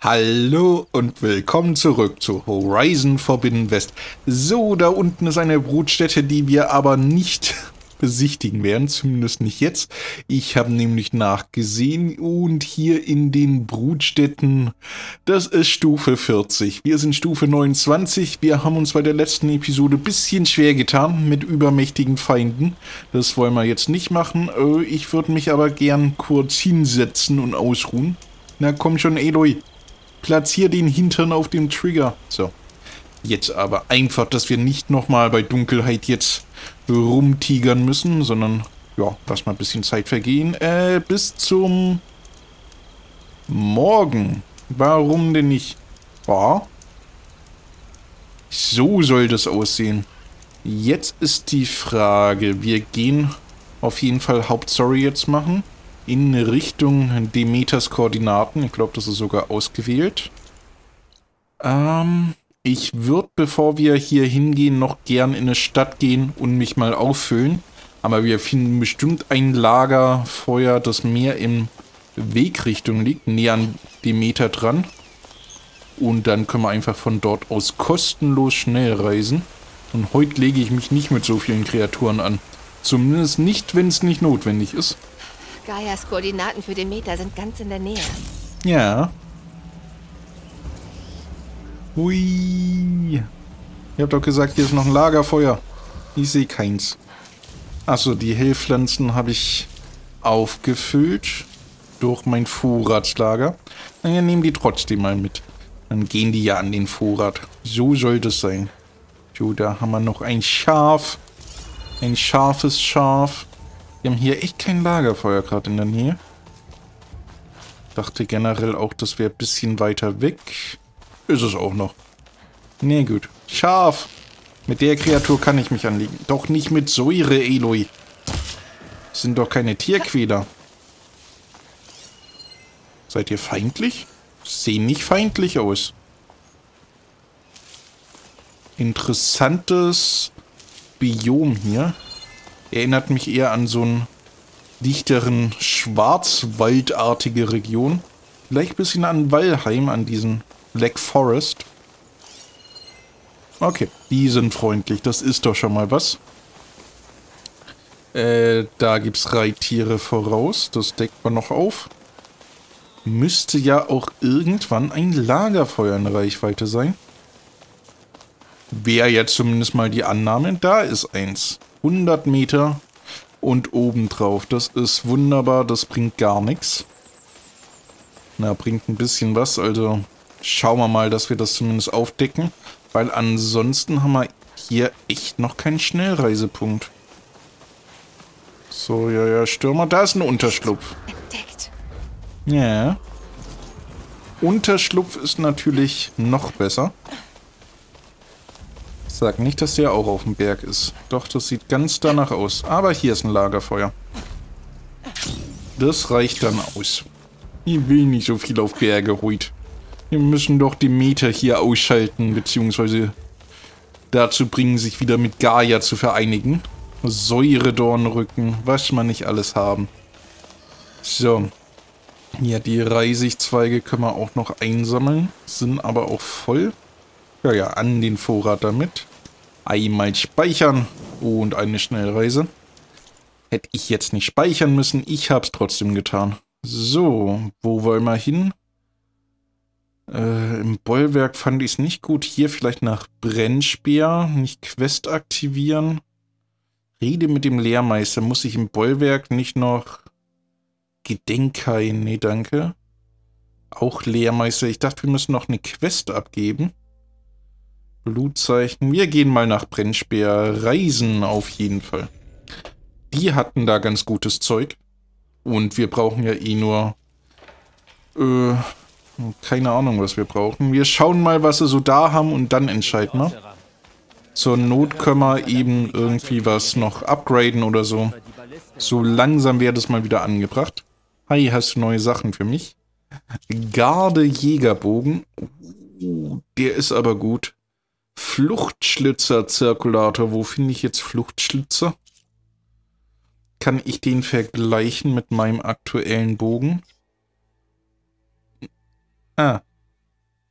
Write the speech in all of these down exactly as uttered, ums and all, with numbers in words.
Hallo und willkommen zurück zu Horizon Forbidden West. So, da unten ist eine Brutstätte, die wir aber nicht besichtigen werden, zumindest nicht jetzt. Ich habe nämlich nachgesehen und hier in den Brutstätten, das ist Stufe vierzig. Wir sind Stufe neunundzwanzig. Wir haben uns bei der letzten Episode ein bisschen schwer getan mit übermächtigen Feinden. Das wollen wir jetzt nicht machen. Ich würde mich aber gern kurz hinsetzen und ausruhen. Na komm schon, Eloy. Platzier den Hintern auf dem Trigger. So. Jetzt aber einfach, dass wir nicht nochmal bei Dunkelheit jetzt rumtigern müssen, sondern, ja, lass mal ein bisschen Zeit vergehen. Äh, bis zum Morgen. Warum denn nicht? Ja. So soll das aussehen. Jetzt ist die Frage, wir gehen auf jeden Fall Hauptstory jetzt machen. In Richtung Demeters Koordinaten. Ich glaube, das ist sogar ausgewählt. Ähm, ich würde, bevor wir hier hingehen, noch gern in eine Stadt gehen und mich mal auffüllen. Aber wir finden bestimmt ein Lagerfeuer, das mehr in Wegrichtung liegt, näher an Demeter dran. Und dann können wir einfach von dort aus kostenlos schnell reisen. Und heute lege ich mich nicht mit so vielen Kreaturen an. Zumindest nicht, wenn es nicht notwendig ist. Gaias Koordinaten für Demeter sind ganz in der Nähe. Ja. Hui. Ich hab doch gesagt, hier ist noch ein Lagerfeuer. Ich sehe keins. Achso, die Heilpflanzen habe ich aufgefüllt durch mein Vorratslager. Naja, nehmen die trotzdem mal mit. Dann gehen die ja an den Vorrat. So soll das sein. So, da haben wir noch ein Schaf. Ein scharfes Schaf. Wir haben hier echt kein Lagerfeuer gerade in der Nähe. Dachte generell auch, das wäre ein bisschen weiter weg. Ist es auch noch. Nee, gut. Schaf. Mit der Kreatur kann ich mich anlegen. Doch nicht mit Säure, Eloy. Das sind doch keine Tierquäler. Seid ihr feindlich? Sehen nicht feindlich aus. Interessantes Biom hier. Erinnert mich eher an so einen dichteren, schwarzwaldartige Region. Vielleicht ein bisschen an Valheim, an diesen Black Forest. Okay, die sind freundlich. Das ist doch schon mal was. Äh, da gibt es Reittiere voraus. Das deckt man noch auf. Müsste ja auch irgendwann ein Lagerfeuer in Reichweite sein. Wäre jetzt zumindest mal die Annahme. Da ist eins. hundert Meter und obendrauf. Das ist wunderbar, das bringt gar nichts. Na, bringt ein bisschen was, also schauen wir mal, dass wir das zumindest aufdecken. Weil ansonsten haben wir hier echt noch keinen Schnellreisepunkt. So, ja, ja, Stürmer, da ist ein Unterschlupf. Entdeckt. Ja. Unterschlupf ist natürlich noch besser. Sag nicht, dass der auch auf dem Berg ist. Doch, das sieht ganz danach aus. Aber hier ist ein Lagerfeuer. Das reicht dann aus. Ich will nicht so viel auf Berge heute. Wir müssen doch Demeter hier ausschalten, beziehungsweise dazu bringen, sich wieder mit Gaia zu vereinigen. Säuredornrücken, was man nicht alles haben. So. Ja, die Reisigzweige können wir auch noch einsammeln. Sind aber auch voll. Ja, ja, an den Vorrat damit. Einmal speichern und eine Schnellreise. Hätte ich jetzt nicht speichern müssen, ich habe es trotzdem getan. So, wo wollen wir hin? Äh, im Bollwerk fand ich es nicht gut. Hier vielleicht nach Brennspeer, nicht Quest aktivieren. Rede mit dem Lehrmeister. Muss ich im Bollwerk nicht noch Gedenkhain? Nee, danke. Auch Lehrmeister. Ich dachte, wir müssen noch eine Quest abgeben. Blutzeichen. Wir gehen mal nach Brennspeer. Reisen auf jeden Fall. Die hatten da ganz gutes Zeug. Und wir brauchen ja eh nur... Äh, keine Ahnung, was wir brauchen. Wir schauen mal, was sie so da haben und dann entscheiden wir. Zur Not können wir eben irgendwie was noch upgraden oder so. So langsam wäre das mal wieder angebracht. Hi, hast du neue Sachen für mich? Garde-Jägerbogen. Uh, der ist aber gut. Fluchtschlitzer-Zirkulator. Wo finde ich jetzt Fluchtschlitzer? Kann ich den vergleichen mit meinem aktuellen Bogen? Ah,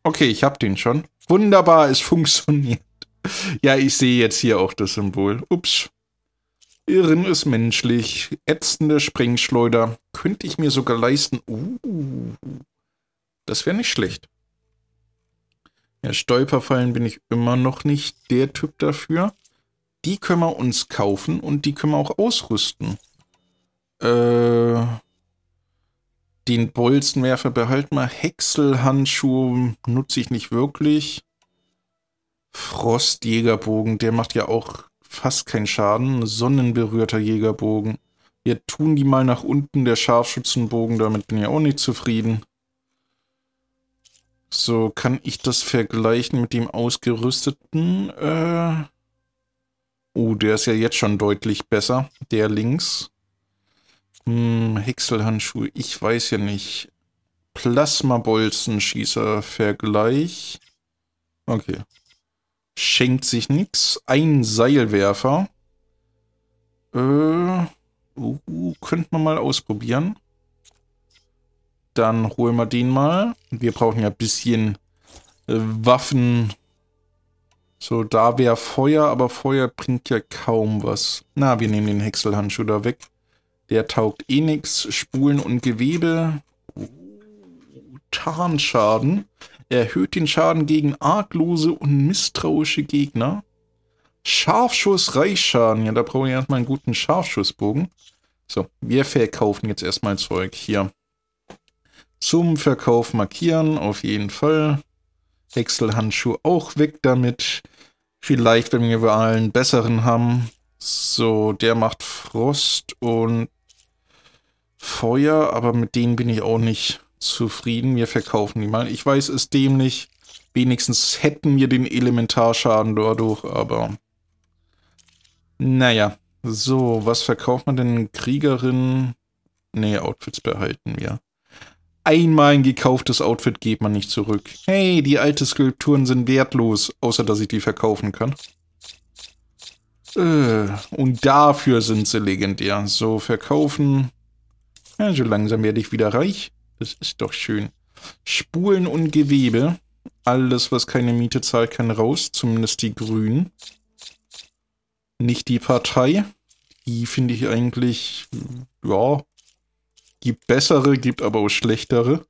Okay, ich habe den schon. Wunderbar, es funktioniert. Ja, ich sehe jetzt hier auch das Symbol. Ups. Irren ist menschlich. Ätzende Sprengschleuder. Könnte ich mir sogar leisten. Uh, das wäre nicht schlecht. Ja, Stolperfallen bin ich immer noch nicht der Typ dafür. Die können wir uns kaufen und die können wir auch ausrüsten. Äh, den Bolzenwerfer behalten wir. Häckselhandschuhe nutze ich nicht wirklich. Frostjägerbogen, der macht ja auch fast keinen Schaden. Sonnenberührter Jägerbogen. Wir tun die mal nach unten. Der Scharfschützenbogen, damit bin ich auch nicht zufrieden. So, kann ich das vergleichen mit dem ausgerüsteten? Äh oh, der ist ja jetzt schon deutlich besser. Der links. Hm, Häckselhandschuhe, ich weiß ja nicht. Plasmabolzenschießer, Vergleich. Okay. Schenkt sich nichts. Ein Seilwerfer. Äh, uh, könnte man mal ausprobieren. Dann holen wir den mal. Wir brauchen ja ein bisschen äh, Waffen. So, da wäre Feuer, aber Feuer bringt ja kaum was. Na, wir nehmen den Häckselhandschuh da weg. Der taugt eh nichts. Spulen und Gewebe. Uh, Tarnschaden. Erhöht den Schaden gegen arglose und misstrauische Gegner. Scharfschuss, Reichschaden. Ja, da brauche ich erstmal einen guten Scharfschussbogen. So, wir verkaufen jetzt erstmal Zeug. Hier. Zum Verkauf markieren, auf jeden Fall. Häckselhandschuh auch weg damit. Vielleicht, wenn wir mal einen besseren haben. So, der macht Frost und Feuer, aber mit denen bin ich auch nicht zufrieden. Wir verkaufen die mal. Ich weiß, es ist dämlich. Wenigstens hätten wir den Elementarschaden dadurch, aber naja. So, was verkauft man denn? Kriegerin? Nee, Outfits behalten wir. Einmal ein gekauftes Outfit geht man nicht zurück. Hey, die alten Skulpturen sind wertlos, außer dass ich die verkaufen kann. Äh, und dafür sind sie legendär. So, verkaufen. Ja, so langsam werde ich wieder reich. Das ist doch schön. Spulen und Gewebe. Alles, was keine Miete zahlt, kann raus. Zumindest die Grünen. Nicht die Partei. Die finde ich eigentlich, ja, gibt bessere, gibt aber auch schlechtere.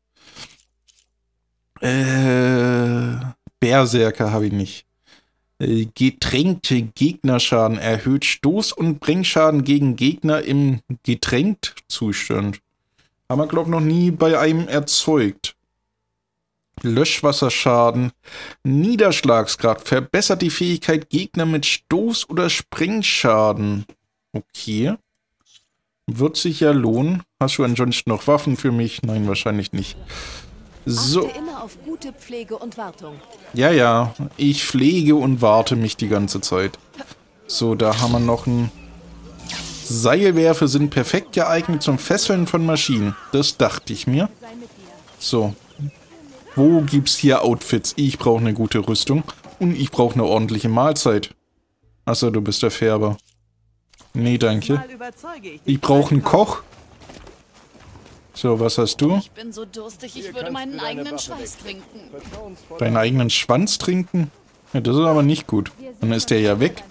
Äh, Berserker habe ich nicht. Äh, getränkte Gegnerschaden erhöht Stoß- und Brennschaden gegen Gegner im Getränkt-Zustand. Haben wir, glaube ich, noch nie bei einem erzeugt. Löschwasserschaden. Niederschlagsgrad. Verbessert die Fähigkeit Gegner mit Stoß- oder Sprengschaden. Okay. Wird sich ja lohnen. Hast du ansonsten noch Waffen für mich? Nein, wahrscheinlich nicht. So. Achte immer auf gute Pflege und Wartung. Ja, ja. Ich pflege und warte mich die ganze Zeit. So, da haben wir noch ein... Seilwerfer sind perfekt geeignet zum Fesseln von Maschinen. Das dachte ich mir. So. Wo gibt's hier Outfits? Ich brauche eine gute Rüstung. Und ich brauche eine ordentliche Mahlzeit. Achso, du bist der Färber. Nee, danke. Ich brauche einen Koch. So, was hast du? Ich bin so durstig, ich würde meinen eigenen Schweiß trinken. Deinen eigenen Schwanz trinken? Ja, das ist aber nicht gut. Dann ist der ja weg.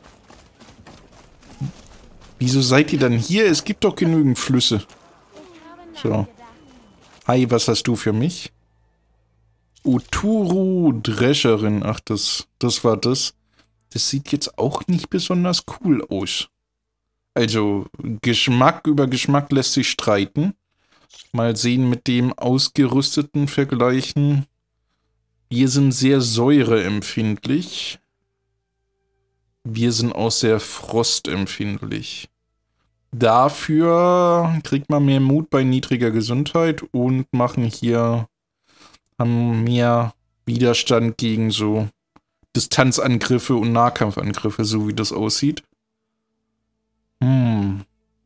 Wieso seid ihr dann hier? Es gibt doch genügend Flüsse. So. Hi, was hast du für mich? Uturu Drescherin. Ach, das, das war das. Das sieht jetzt auch nicht besonders cool aus. Also, Geschmack über Geschmack lässt sich streiten. Mal sehen, mit dem ausgerüsteten vergleichen. Wir sind sehr säureempfindlich. Wir sind auch sehr frostempfindlich. Dafür kriegt man mehr Mut bei niedriger Gesundheit und machen hier haben mehr Widerstand gegen so Distanzangriffe und Nahkampfangriffe, so wie das aussieht. Hm.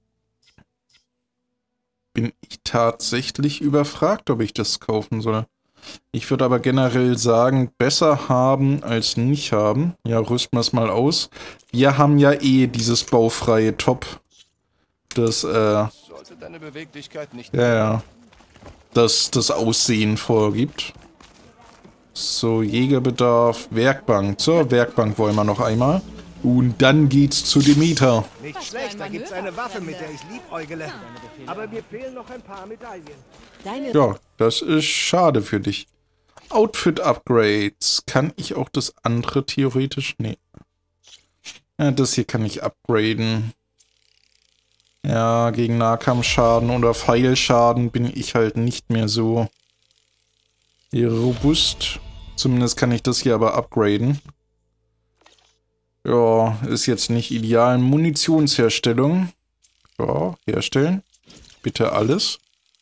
Bin ich tatsächlich überfragt, ob ich das kaufen soll. Ich würde aber generell sagen, besser haben als nicht haben. Ja, rüsten wir es mal aus. Wir haben ja eh dieses baufreie Top. Das, äh... Sollte deine Beweglichkeit nicht ja, ja. Das das Aussehen vorgibt. So, Jägerbedarf, Werkbank. Zur Werkbank wollen wir noch einmal. Und dann geht's zu Demeter. Nicht schlecht, da gibt's eine Waffe, mit der ich liebäugele. Aber mir fehlen noch ein paar Medaillen. Deine Ja, das ist schade für dich. Outfit-Upgrades. Kann ich auch das andere theoretisch? Nee. Ja, das hier kann ich upgraden. Ja, gegen Nahkampfschaden oder Pfeilschaden bin ich halt nicht mehr so robust. Zumindest kann ich das hier aber upgraden. Ja, ist jetzt nicht ideal. Munitionsherstellung. Ja, herstellen. Bitte alles.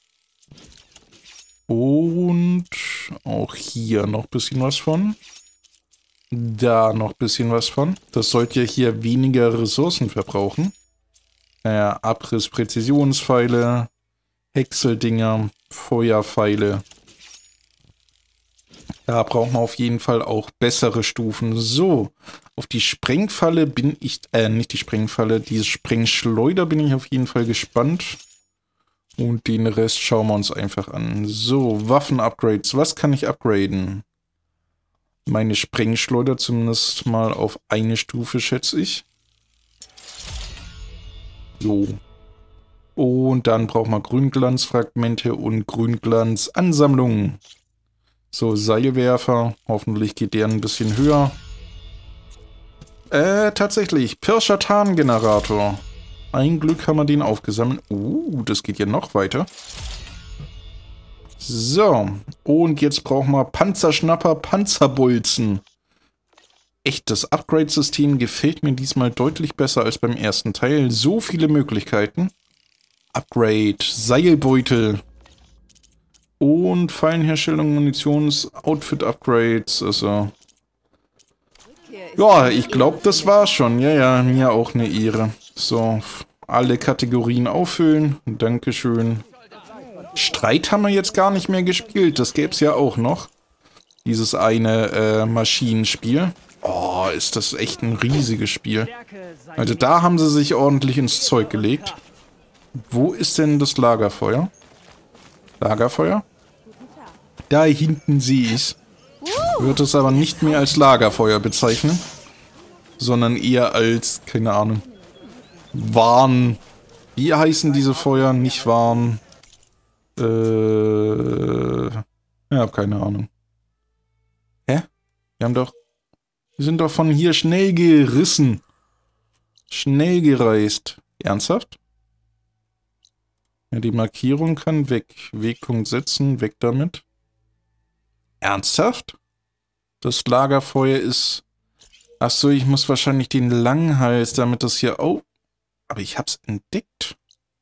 Und auch hier noch ein bisschen was von. Da noch ein bisschen was von. Das sollte ja hier weniger Ressourcen verbrauchen. Naja, Abriss, Präzisionspfeile, Häckseldinger, Feuerpfeile. Da brauchen wir auf jeden Fall auch bessere Stufen. So, auf die Sprengfalle bin ich, äh, nicht die Sprengfalle, die Sprengschleuder bin ich auf jeden Fall gespannt. Und den Rest schauen wir uns einfach an. So, Waffen-Upgrades. Was kann ich upgraden? Meine Sprengschleuder zumindest mal auf eine Stufe, schätze ich. So. Und dann brauchen wir Grünglanzfragmente und Grünglanzansammlungen. So, Seilwerfer. Hoffentlich geht der ein bisschen höher. Äh, tatsächlich. Pirschatan-Generator. Ein Glück haben wir den aufgesammelt. Uh, das geht ja noch weiter. So. Und jetzt brauchen wir Panzerschnapper, Panzerbolzen. Echt, das Upgrade-System gefällt mir diesmal deutlich besser als beim ersten Teil. So viele Möglichkeiten. Upgrade, Seilbeutel. Und Fallenherstellung, Munitions, Outfit-Upgrades, also... Ja, ich glaube, das war's schon. Ja, ja, mir auch eine Ehre. So, alle Kategorien auffüllen. Dankeschön. Streit haben wir jetzt gar nicht mehr gespielt. Das gäbe es ja auch noch. Dieses eine äh, Maschinenspiel. Oh, ist das echt ein riesiges Spiel. Also da haben sie sich ordentlich ins Zeug gelegt. Wo ist denn das Lagerfeuer? Lagerfeuer? Da hinten sehe ich es. Wird es aber nicht mehr als Lagerfeuer bezeichnen, sondern eher als, keine Ahnung, Warn. Wie heißen diese Feuer? Nicht Warn. Äh, ja, keine Ahnung. Hä? Wir haben doch, wir sind doch von hier schnell gerissen. Schnell gereist. Ernsthaft? Ja, die Markierung kann weg. Wegpunkt setzen, weg damit. Ernsthaft? Das Lagerfeuer ist... Achso, ich muss wahrscheinlich den Langhals, damit das hier... Oh, aber ich hab's entdeckt.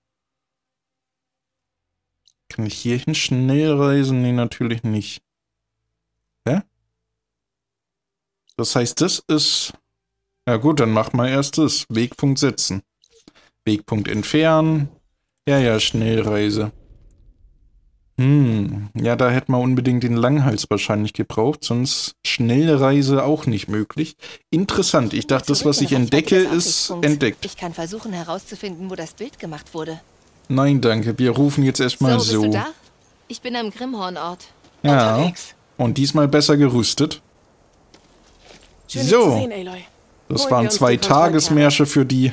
Kann ich hierhin schnell reisen? Nee, natürlich nicht. Hä? Das heißt, das ist... Ja gut, dann mach mal erst das. Wegpunkt setzen. Wegpunkt entfernen. Ja, ja, Schnellreise. Hm, ja, da hätten wir unbedingt den Langhals wahrscheinlich gebraucht, sonst Schnellreise auch nicht möglich. Interessant, ich dachte, das, was ich entdecke, ist entdeckt. Ich kann versuchen herauszufinden, wo das Bild gemacht wurde. Nein, danke, wir rufen jetzt erstmal So, so. bist du da? Ich bin am Grimhornort. Ja, Unterwegs. und diesmal besser gerüstet. Schön, dich So. zu sehen, Aloy. Das Holen waren wir uns zwei die Kontrollkerne. Tagesmärsche für die.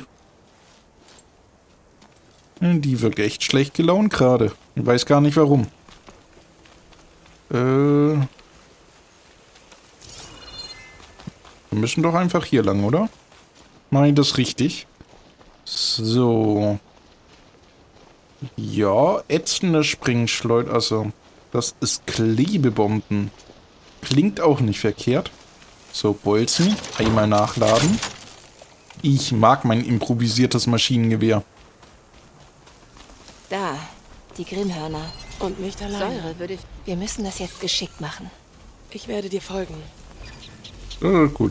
Die wirkt echt schlecht gelaunt gerade. Ich weiß gar nicht warum. Äh. Wir müssen doch einfach hier lang, oder? Mach ich das richtig? So. Ja, ätzende Springschleud. Also, das ist Klebebomben. Klingt auch nicht verkehrt. So, Bolzen. Einmal nachladen. Ich mag mein improvisiertes Maschinengewehr. Da, die Grimmhörner. Und nicht alleine. Säure würde... Wir müssen das jetzt geschickt machen. Ich werde dir folgen. Äh, gut.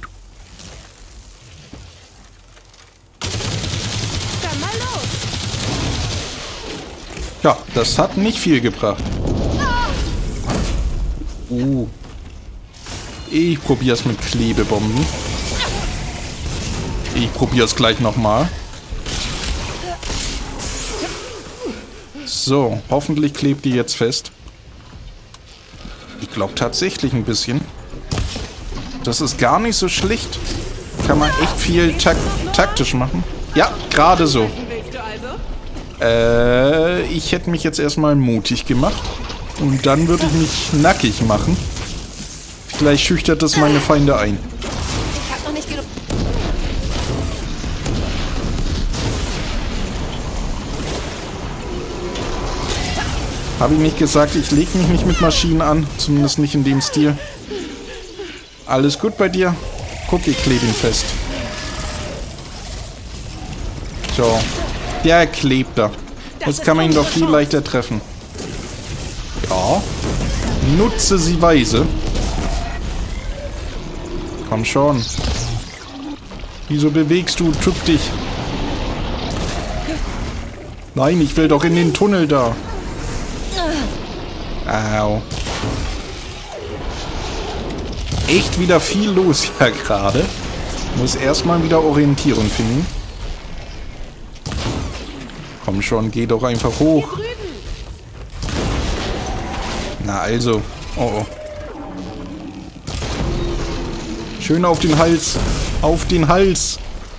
Dann mal los! Ja, das hat nicht viel gebracht. Uh. Ich probier's mit Klebebomben. Ich probier's gleich nochmal. So, hoffentlich klebt die jetzt fest. Ich glaube tatsächlich ein bisschen. Das ist gar nicht so schlecht. Kann man echt viel tak taktisch machen. Ja, gerade so. Äh, ich hätte mich jetzt erstmal mutig gemacht. Und dann würde ich mich nackig machen. Vielleicht schüchtert das meine Feinde ein. Ich hab noch nicht genug. Habe ich nicht gesagt, ich lege mich nicht mit Maschinen an. Zumindest nicht in dem Stil. Alles gut bei dir? Guck, ich klebe ihn fest. So. Der klebt da. Jetzt kann man ihn doch viel leichter treffen. Ja. Nutze sie weise. Komm schon. Wieso bewegst du? Tück dich. Nein, ich will doch in den Tunnel da. Au. Echt wieder viel los ja gerade. Muss erstmal wieder Orientierung finden. Komm schon, geh doch einfach hoch. Na also. Oh oh. Schön auf den Hals. Auf den Hals.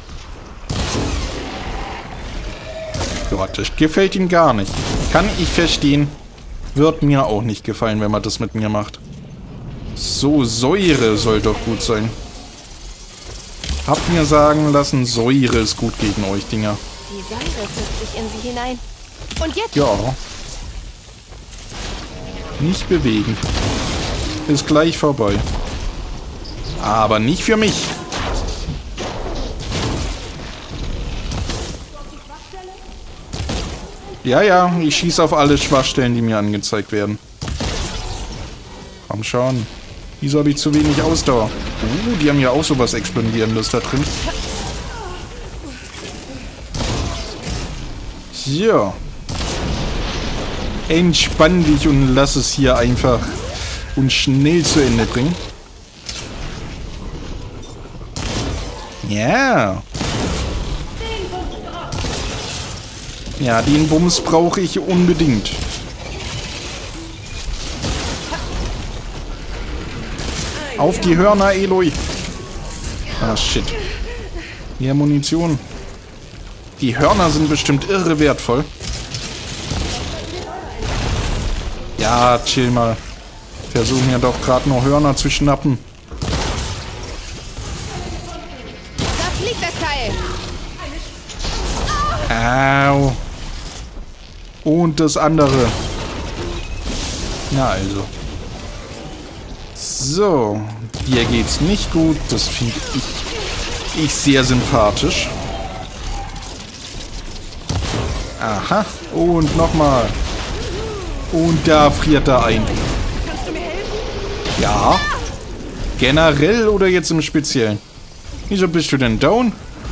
Gott, das gefällt ihm gar nicht. Kann ich verstehen. Wird mir auch nicht gefallen, wenn man das mit mir macht. So, Säure soll doch gut sein. Habt mir sagen lassen, Säure ist gut gegen euch, Dinger. Die Säure frisst sich in sie hinein. Und jetzt? Ja. Nicht bewegen. Ist gleich vorbei. Aber nicht für mich. Ja, ja, ich schieße auf alle Schwachstellen, die mir angezeigt werden. Komm schon. Wieso habe ich zu wenig Ausdauer? Uh, die haben ja auch sowas Explodierendes da drin. So. Entspann dich und lass es hier einfach und schnell zu Ende bringen. Ja. Ja, den Bums brauche ich unbedingt. Auf die Hörner, Eloy. Ah, shit. Mehr Munition. Die Hörner sind bestimmt irre wertvoll. Ja, chill mal. Versuchen ja doch gerade noch Hörner zu schnappen. Da fliegt das Teil. Au. Und das andere. Na also. So. Dir geht's nicht gut. Das finde ich, ich sehr sympathisch. Aha. Und nochmal. Und da friert er ein. Ja. Generell oder jetzt im Speziellen? Wieso bist du denn down?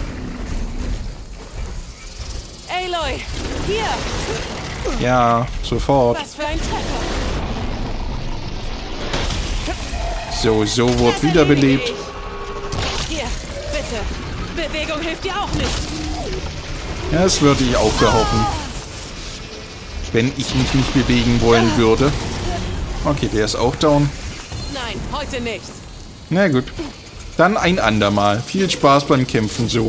Aloy, hier! Ja, sofort. Was für ein Treffer! So, so wird wiederbelebt. Hier, bitte! Bewegung hilft dir auch nicht! Das würde ich auch behaupten. Wenn ich mich nicht bewegen wollen würde. Okay, der ist auch down. Nein, heute nicht! Na gut. Dann ein andermal. Viel Spaß beim Kämpfen so.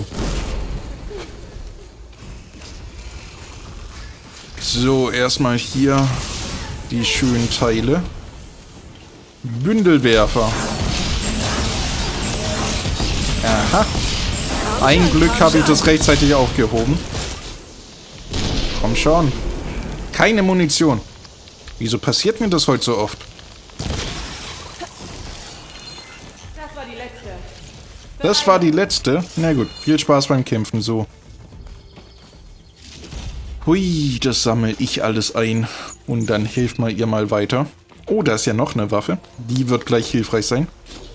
So, erstmal hier die schönen Teile. Bündelwerfer. Aha. Ein Glück habe ich das rechtzeitig aufgehoben. Komm schon. Keine Munition. Wieso passiert mir das heute so oft? Das war die letzte. Das war die letzte. Na gut, viel Spaß beim Kämpfen so. Hui, das sammle ich alles ein. Und dann hilft mal ihr mal weiter. Oh, da ist ja noch eine Waffe. Die wird gleich hilfreich sein.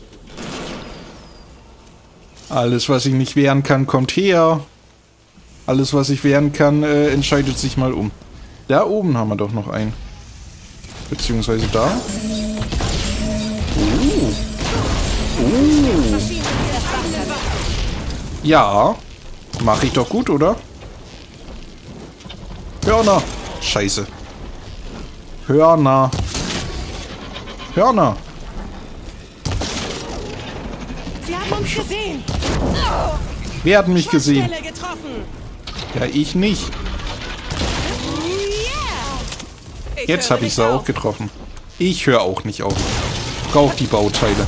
Alles, was ich nicht wehren kann, kommt her. Alles, was ich wehren kann, äh, entscheidet sich mal um. Da oben haben wir doch noch einen. Beziehungsweise da. Oh. Oh. Ja. Mache ich doch gut, oder? Hörner. Scheiße. Hörner. Hörner. Sie haben uns gesehen. Wer hat mich gesehen? Stelle getroffen. Ja, ich nicht. Ich Jetzt höre habe ich nicht sie auf. auch getroffen. Ich höre auch nicht auf. Braucht die Bauteile.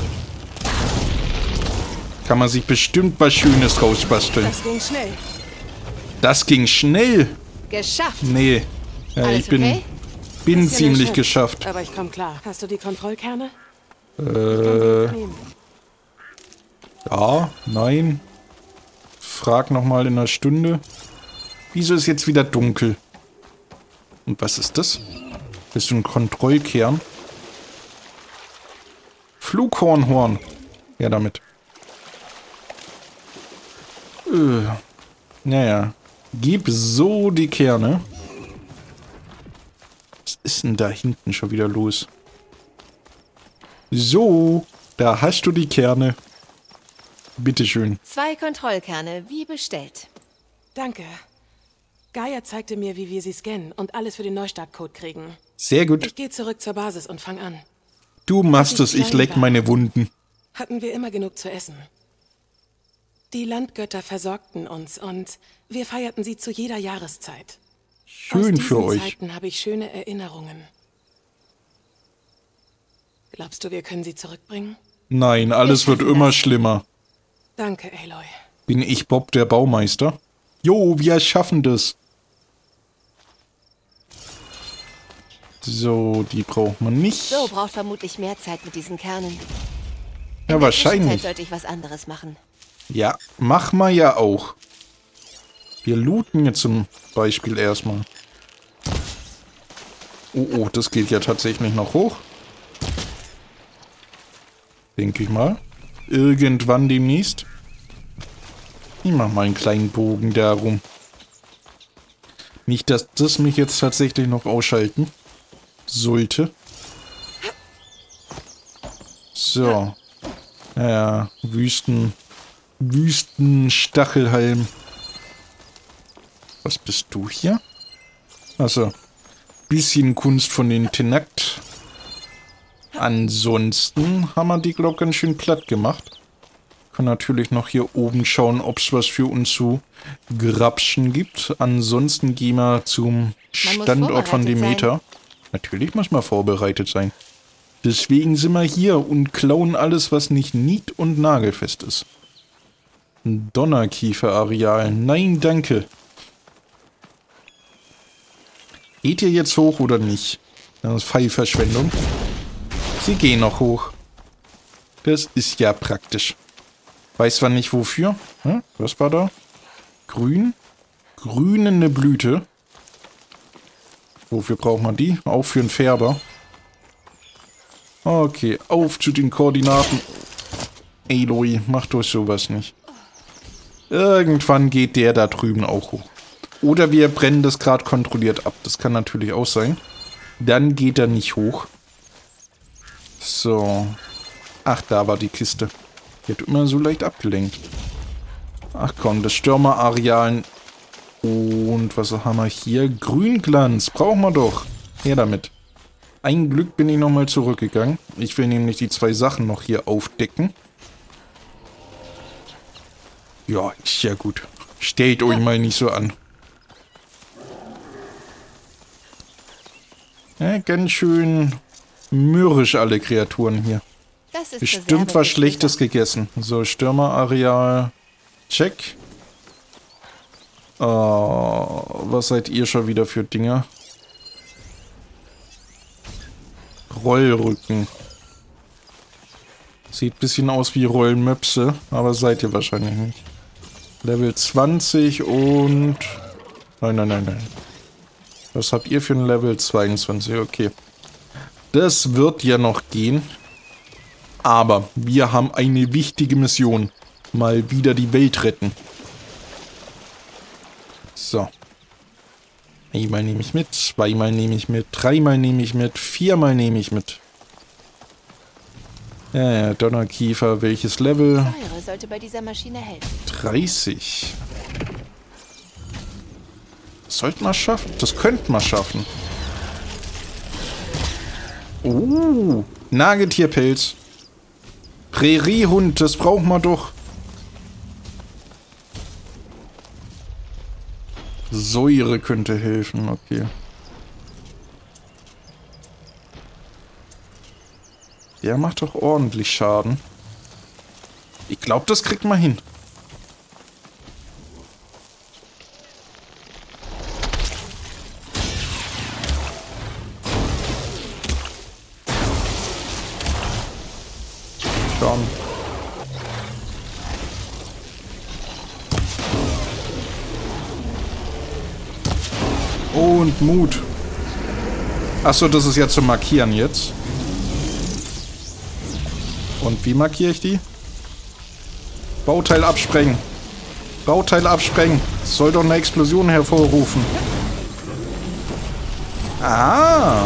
Kann man sich bestimmt was Schönes rausbasteln. Das ging schnell. Das ging schnell. Geschafft. Nee. Ja, Alles ich bin, okay? bin Bisschen ziemlich erschöpft, geschafft. Aber ich komme klar. Hast du die Kontrollkerne? Äh, Nehmen. ja, nein. Frag nochmal in einer Stunde. Wieso ist jetzt wieder dunkel? Und was ist das? Bist du ein Kontrollkern? Flughornhorn. Ja, damit. Äh, naja. Gib so die Kerne. Was ist denn da hinten schon wieder los? So, da hast du die Kerne. Bitteschön. Zwei Kontrollkerne, wie bestellt. Danke. Gaia zeigte mir, wie wir sie scannen und alles für den Neustartcode kriegen. Sehr gut. Ich gehe zurück zur Basis und fang an. Du machst es, ich leck meine Wunden. Hatten wir immer genug zu essen. Die Landgötter versorgten uns und wir feierten sie zu jeder Jahreszeit. Schön Aus für diesen euch. Zeiten habe ich schöne Erinnerungen. Glaubst du, wir können sie zurückbringen? Nein, alles Wir wird schaffen immer das. schlimmer. Danke, Aloy. Bin ich Bob, der Baumeister? Jo, wir schaffen das. So, die braucht man nicht. So braucht vermutlich mehr Zeit mit diesen Kernen. Ja, In der wahrscheinlich. Zwischenzeit sollte ich was anderes machen. Ja, mach mal ja auch. Wir looten jetzt zum Beispiel erstmal. Oh, oh, das geht ja tatsächlich noch hoch. Denke ich mal. Irgendwann demnächst. Ich mach mal einen kleinen Bogen darum. Nicht, dass das mich jetzt tatsächlich noch ausschalten sollte. So. Ja, Wüsten. Wüstenstachelhalm. Was bist du hier? Achso. Bisschen Kunst von den Tenakt. Ansonsten haben wir die, glaube ich, ganz schön platt gemacht. Können natürlich noch hier oben schauen, ob es was für uns zu grapschen gibt. Ansonsten gehen wir zum Standort von Demeter. Natürlich muss man vorbereitet sein. Deswegen sind wir hier und klauen alles, was nicht nied- und nagelfest ist. Donnerkiefer-Areal. Nein, danke. Geht ihr jetzt hoch oder nicht? Das ist Pfeilverschwendung. Sie gehen noch hoch. Das ist ja praktisch. Weiß zwar nicht wofür. Hm? Was war da? Grün? Grünende Blüte. Wofür braucht man die? Auch für einen Färber. Okay, auf zu den Koordinaten. Aloy, mach doch sowas nicht. Irgendwann geht der da drüben auch hoch. Oder wir brennen das gerade kontrolliert ab. Das kann natürlich auch sein. Dann geht er nicht hoch. So. Ach, da war die Kiste. Die hat immer so leicht abgelenkt. Ach komm, das Stürmerareal. Und was haben wir hier? Grünglanz. Brauchen wir doch. Her damit. Ein Glück bin ich nochmal zurückgegangen. Ich will nämlich die zwei Sachen noch hier aufdecken. Ja, ist ja gut. Stellt euch mal nicht so an. Ja, ganz schön mürrisch alle Kreaturen hier. Das ist Bestimmt was Schlechtes gegessen. So, Stürmerareal. Check. Oh, was seid ihr schon wieder für Dinger? Rollrücken. Sieht ein bisschen aus wie Rollmöpse, aber seid ihr wahrscheinlich nicht. Level zwanzig und... Nein, nein, nein, nein. Was habt ihr für ein Level? zweiundzwanzig, okay. Das wird ja noch gehen. Aber wir haben eine wichtige Mission. Mal wieder die Welt retten. So. Einmal nehme ich mit, zweimal nehme ich mit, dreimal nehme ich mit, viermal nehme ich mit. Ja, ja, Donnerkiefer, welches Level? Säure sollte bei dieser Maschine helfen. dreißig. Das sollte man schaffen. Das könnte man schaffen. Oh, Nagetierpelz. Präriehund, das brauchen wir doch. Säure könnte helfen, okay. Der macht doch ordentlich Schaden. Ich glaube, das kriegt man hin. Schon. Und Mut. Achso, das ist ja zum Markieren jetzt. Und wie markiere ich die? Bauteil absprengen. Bauteil absprengen. Das soll doch eine Explosion hervorrufen. Ah.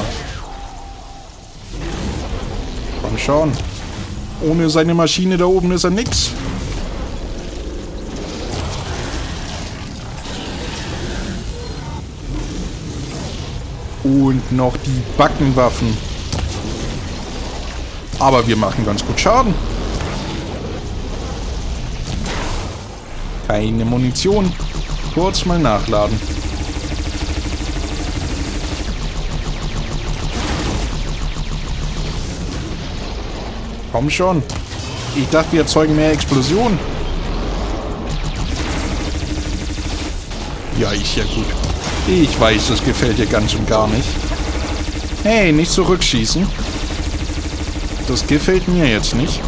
Komm schon. Ohne seine Maschine da oben ist er nix. Und noch die Backenwaffen. Aber wir machen ganz gut Schaden. Keine Munition. Kurz mal nachladen. Komm schon. Ich dachte, wir erzeugen mehr Explosionen. Ja, ist ja gut. Ich weiß, das gefällt dir ganz und gar nicht. Hey, nicht zurückschießen. Das gefällt mir jetzt nicht.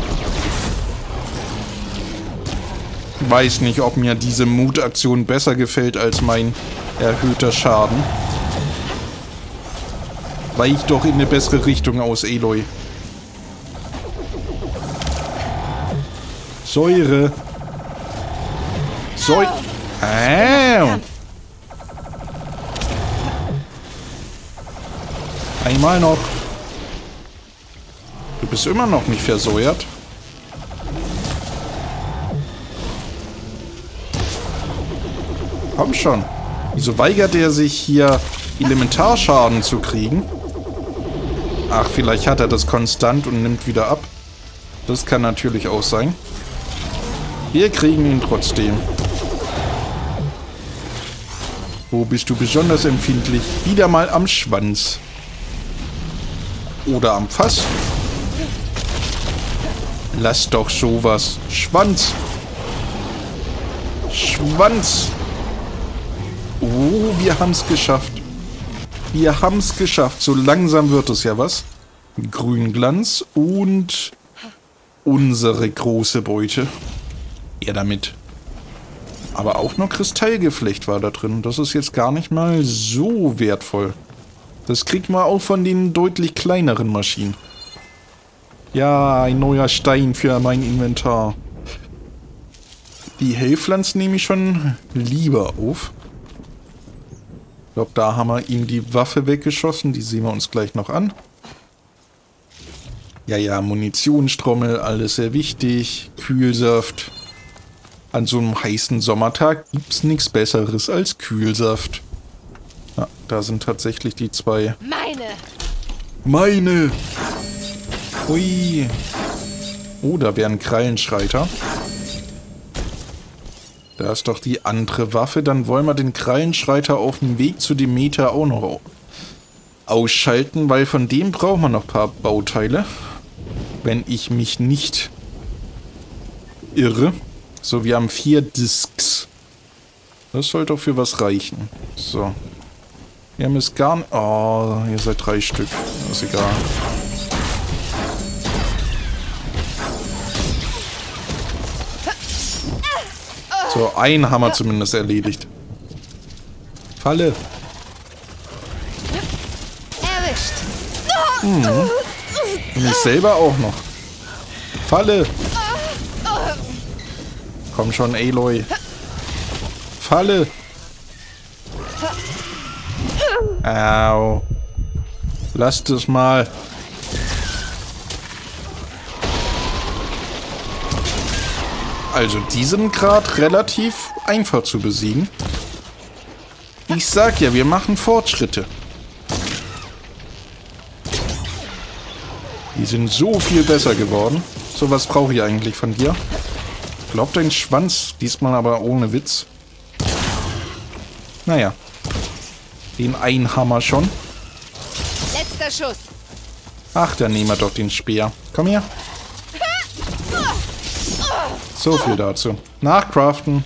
Ich weiß nicht, ob mir diese Mutaktion besser gefällt als mein erhöhter Schaden. Weich doch in eine bessere Richtung aus, Aloy. Säure. Säure. Ah. Einmal noch. Du bist immer noch nicht versäuert. Komm schon. Wieso weigert er sich hier Elementarschaden zu kriegen? Ach, vielleicht hat er das konstant und nimmt wieder ab. Das kann natürlich auch sein. Wir kriegen ihn trotzdem. Wo bist du besonders empfindlich? Wieder mal am Schwanz. Oder am Fass. Lass doch sowas. Schwanz. Schwanz. Oh, wir haben es geschafft. Wir haben es geschafft. So langsam wird es ja was. Grünglanz und unsere große Beute. Ja, damit. Aber auch noch Kristallgeflecht war da drin. Das ist jetzt gar nicht mal so wertvoll. Das kriegt man auch von den deutlich kleineren Maschinen. Ja, ein neuer Stein für mein Inventar. Die Hellpflanzen nehme ich schon lieber auf. Ich glaube, da haben wir ihm die Waffe weggeschossen. Die sehen wir uns gleich noch an. Ja, ja, Munitionstrommel, alles sehr wichtig. Kühlsaft. An so einem heißen Sommertag gibt es nichts Besseres als Kühlsaft. Ja, da sind tatsächlich die zwei. Meine! Meine! Ui. Oh, da wäre ein Krallenschreiter. Da ist doch die andere Waffe. Dann wollen wir den Krallenschreiter auf dem Weg zu Demeter auch noch ausschalten, weil von dem brauchen wir noch ein paar Bauteile. Wenn ich mich nicht irre. So, wir haben vier Discs. Das sollte doch für was reichen. So. Wir haben es gar nicht... Oh, ihr seid drei Stück. Das ist egal. So, einen haben wir zumindest erledigt. Falle. Erwischt. Mhm. Und ich selber auch noch. Falle. Komm schon, Aloy. Falle. Au. Lasst es mal. Also, die sind gerade relativ einfach zu besiegen. Ich sag ja, wir machen Fortschritte. Die sind so viel besser geworden. So, was brauche ich eigentlich von dir? Glaub dein Schwanz, diesmal aber ohne Witz. Naja. Den einen Hammer schon. Letzter Schuss. Ach, dann nehmen wir doch den Speer. Komm her. So viel dazu. Nachcraften.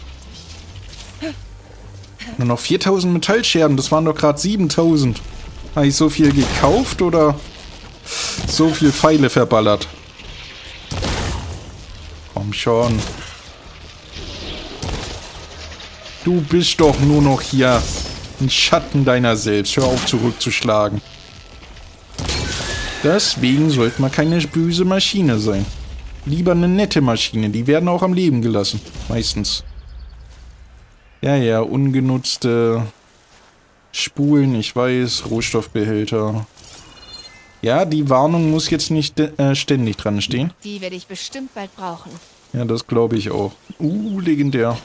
Nur noch viertausend Metallscherben. Das waren doch gerade siebentausend. Habe ich so viel gekauft oder so viel Pfeile verballert? Komm schon. Du bist doch nur noch hier ein Schatten deiner selbst. Hör auf zurückzuschlagen. Deswegen sollte man keine böse Maschine sein. Lieber eine nette Maschine. Die werden auch am Leben gelassen. Meistens. Ja, ja, ungenutzte Spulen, ich weiß, Rohstoffbehälter. Ja, die Warnung muss jetzt nicht äh, ständig dran stehen. Die werde ich bestimmt bald brauchen. Ja, das glaube ich auch. Uh, legendär.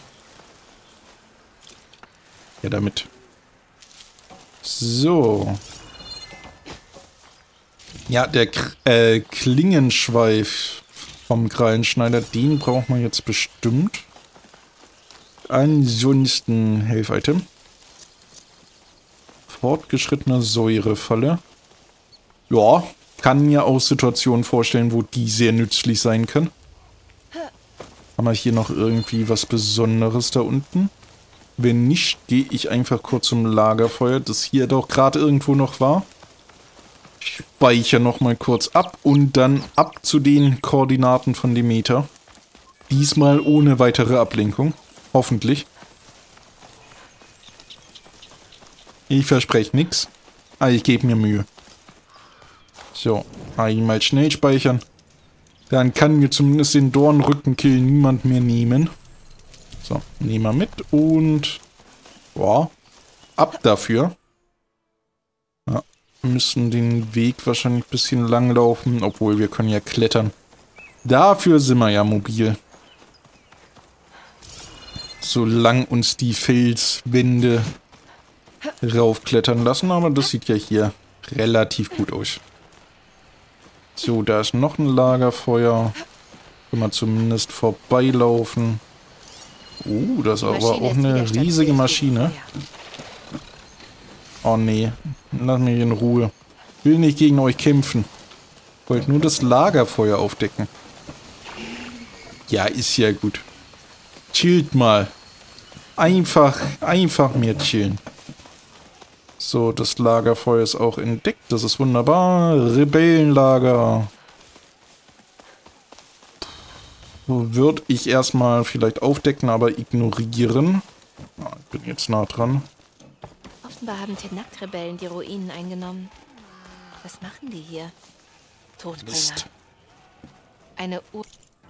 Ja, damit. So. Ja, der K äh, Klingenschweif vom Krallenschneider, den braucht man jetzt bestimmt. Ansonsten Health-Item. Fortgeschrittene Säurefalle. Ja, kann mir auch Situationen vorstellen, wo die sehr nützlich sein können. Haben wir hier noch irgendwie was Besonderes da unten? Wenn nicht, gehe ich einfach kurz zum Lagerfeuer, das hier doch gerade irgendwo noch war. Ich speichere nochmal kurz ab und dann ab zu den Koordinaten von Demeter. Diesmal ohne weitere Ablenkung. Hoffentlich. Ich verspreche nichts. Aber ich gebe mir Mühe. So, einmal schnell speichern. Dann kann mir zumindest den Dornrückenkill niemand mehr nehmen. So, nehmen wir mit und... Boah, ab dafür. Ja, müssen den Weg wahrscheinlich ein bisschen lang laufen, obwohl wir können ja klettern. Dafür sind wir ja mobil. Solange uns die Felswände raufklettern lassen, aber das sieht ja hier relativ gut aus. So, da ist noch ein Lagerfeuer. Können wir zumindest vorbeilaufen. Uh, das ist aber auch eine riesige Maschine. Oh nee, lass mich in Ruhe. Will nicht gegen euch kämpfen. Wollt nur das Lagerfeuer aufdecken. Ja, ist ja gut. Chillt mal. Einfach, einfach mehr chillen. So, das Lagerfeuer ist auch entdeckt. Das ist wunderbar. Rebellenlager. Würde ich erstmal vielleicht aufdecken, aber ignorieren. Ah, ich bin jetzt nah dran. Offenbar haben Tenakt-Rebellen die Ruinen eingenommen. Was machen die hier? Todbringer. Mist. Eine Uhr.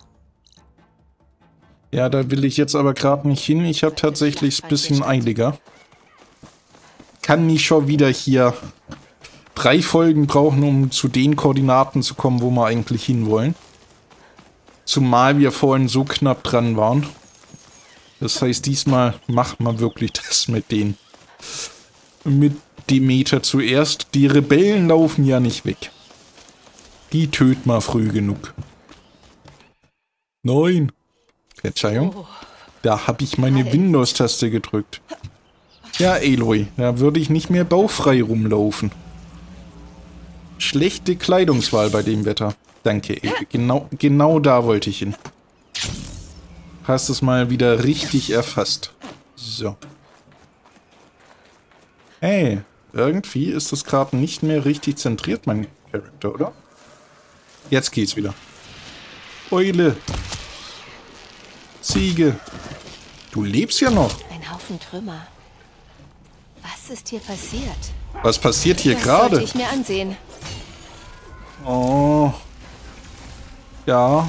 Ja, da will ich jetzt aber gerade nicht hin. Ich habe tatsächlich ein bisschen eiliger. Kann nicht schon wieder hier drei Folgen brauchen, um zu den Koordinaten zu kommen, wo wir eigentlich hinwollen. Zumal wir vorhin so knapp dran waren. Das heißt, diesmal macht man wirklich das mit den... Mit Demeter zuerst. Die Rebellen laufen ja nicht weg. Die töten wir früh genug. Nein. Verzeihung. Da habe ich meine Windows-Taste gedrückt. Ja, Aloy, da würde ich nicht mehr bauchfrei rumlaufen. Schlechte Kleidungswahl bei dem Wetter. Danke, Aloy. Genau, genau da wollte ich hin. Hast es mal wieder richtig erfasst. So. Hey, irgendwie ist das gerade nicht mehr richtig zentriert, mein Charakter, oder? Jetzt geht's wieder. Eule. Ziege. Du lebst ja noch. Ein Haufen Trümmer. Was ist hier passiert? Was passiert hier Das gerade? sollte ich mir ansehen. Oh. Ja.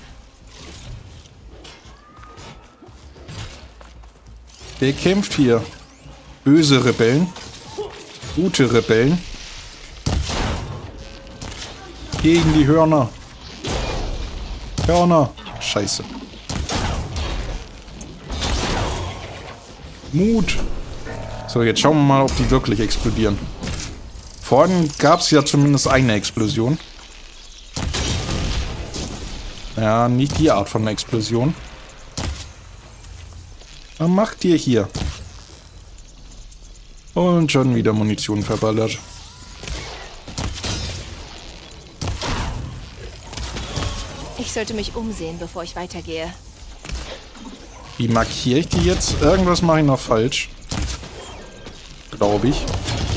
Wer kämpft hier? Böse Rebellen? Gute Rebellen? Gegen die Hörner. Hörner. Scheiße. Mut. So, jetzt schauen wir mal, ob die wirklich explodieren. Vorhin gab es ja zumindest eine Explosion. Ja, nicht die Art von Explosion. Was macht ihr hier? Und schon wieder Munition verballert. Ich sollte mich umsehen, bevor ich weitergehe. Wie markiere ich die jetzt? Irgendwas mache ich noch falsch. Glaube ich.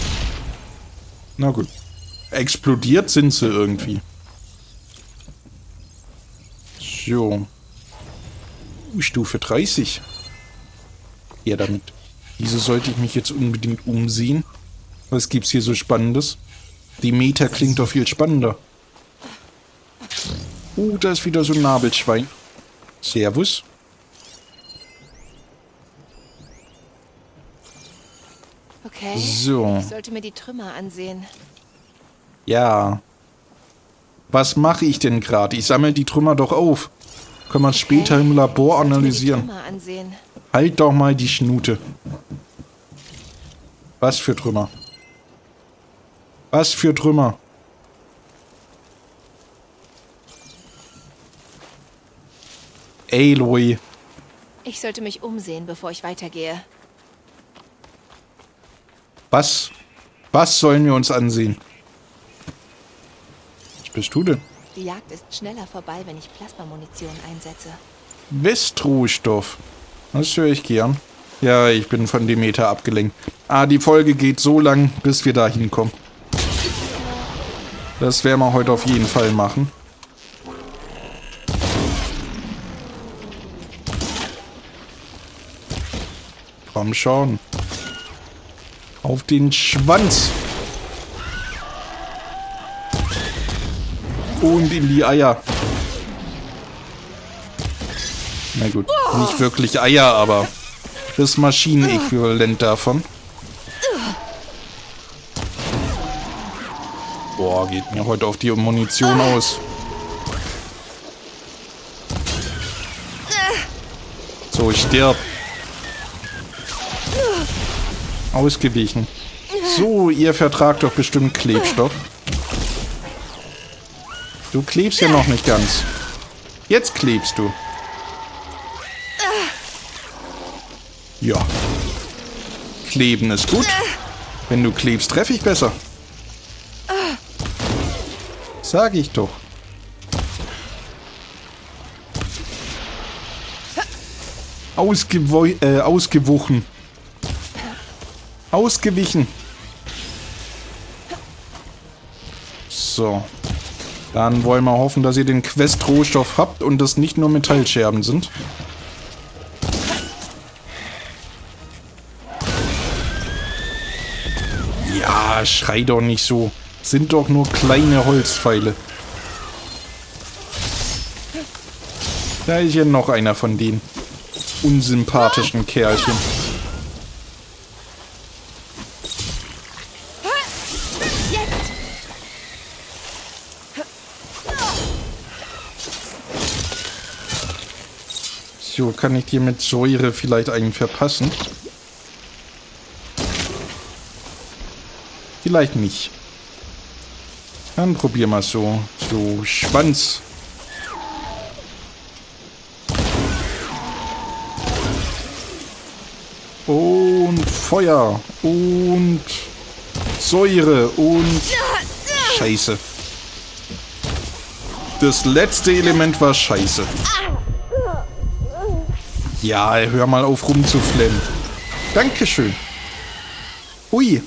Na gut. Explodiert sind sie irgendwie. So. Stufe dreißig. Ja, damit. Wieso sollte ich mich jetzt unbedingt umsehen? Was gibt's hier so Spannendes? Die Meta klingt doch viel spannender. Uh, da ist wieder so ein Nabelschwein. Servus. Okay. So. Ich sollte mir die Trümmer ansehen. Ja. Was mache ich denn gerade? Ich sammle die Trümmer doch auf. Können wir später im Labor Ich sollte mir die analysieren. Trümmer ansehen. Halt doch mal die Schnute. Was für Trümmer? Was für Trümmer? Aloy. Ich sollte mich umsehen, bevor ich weitergehe. Was? Was sollen wir uns ansehen? Was bist du denn? Die Jagd ist schneller vorbei, wenn ich Plasmamunition einsetze. Westrohstoff. Das höre ich gern. Ja, ich bin von Demeter abgelenkt. Ah, die Folge geht so lang, bis wir da hinkommen. Das werden wir heute auf jeden Fall machen. Komm schon. Auf den Schwanz. Und in die Eier. Na gut, nicht wirklich Eier, aber das Maschinenäquivalent davon. Boah, geht mir heute auf die Munition aus. So, ich sterb. Ausgewichen. So, ihr vertragt doch bestimmt Klebstoff. Du klebst ja noch nicht ganz. Jetzt klebst du. Ja. Kleben ist gut. Wenn du klebst, treffe ich besser. Sag ich doch. Ausgewo äh, ausgewuchen. Ausgewichen. So. Dann wollen wir hoffen, dass ihr den Quest-Rohstoff habt und das nicht nur Metallscherben sind. Ja, schrei doch nicht so. Sind doch nur kleine Holzpfeile. Da ist ja noch einer von den unsympathischen Kerlchen. So, kann ich dir mit Säure vielleicht einen verpassen? Vielleicht nicht. Dann probier mal so. So, Schwanz. Und Feuer. Und Säure. Und Scheiße. Das letzte Element war Scheiße. Ja, hör mal auf rumzuflennen. Dankeschön. Ui.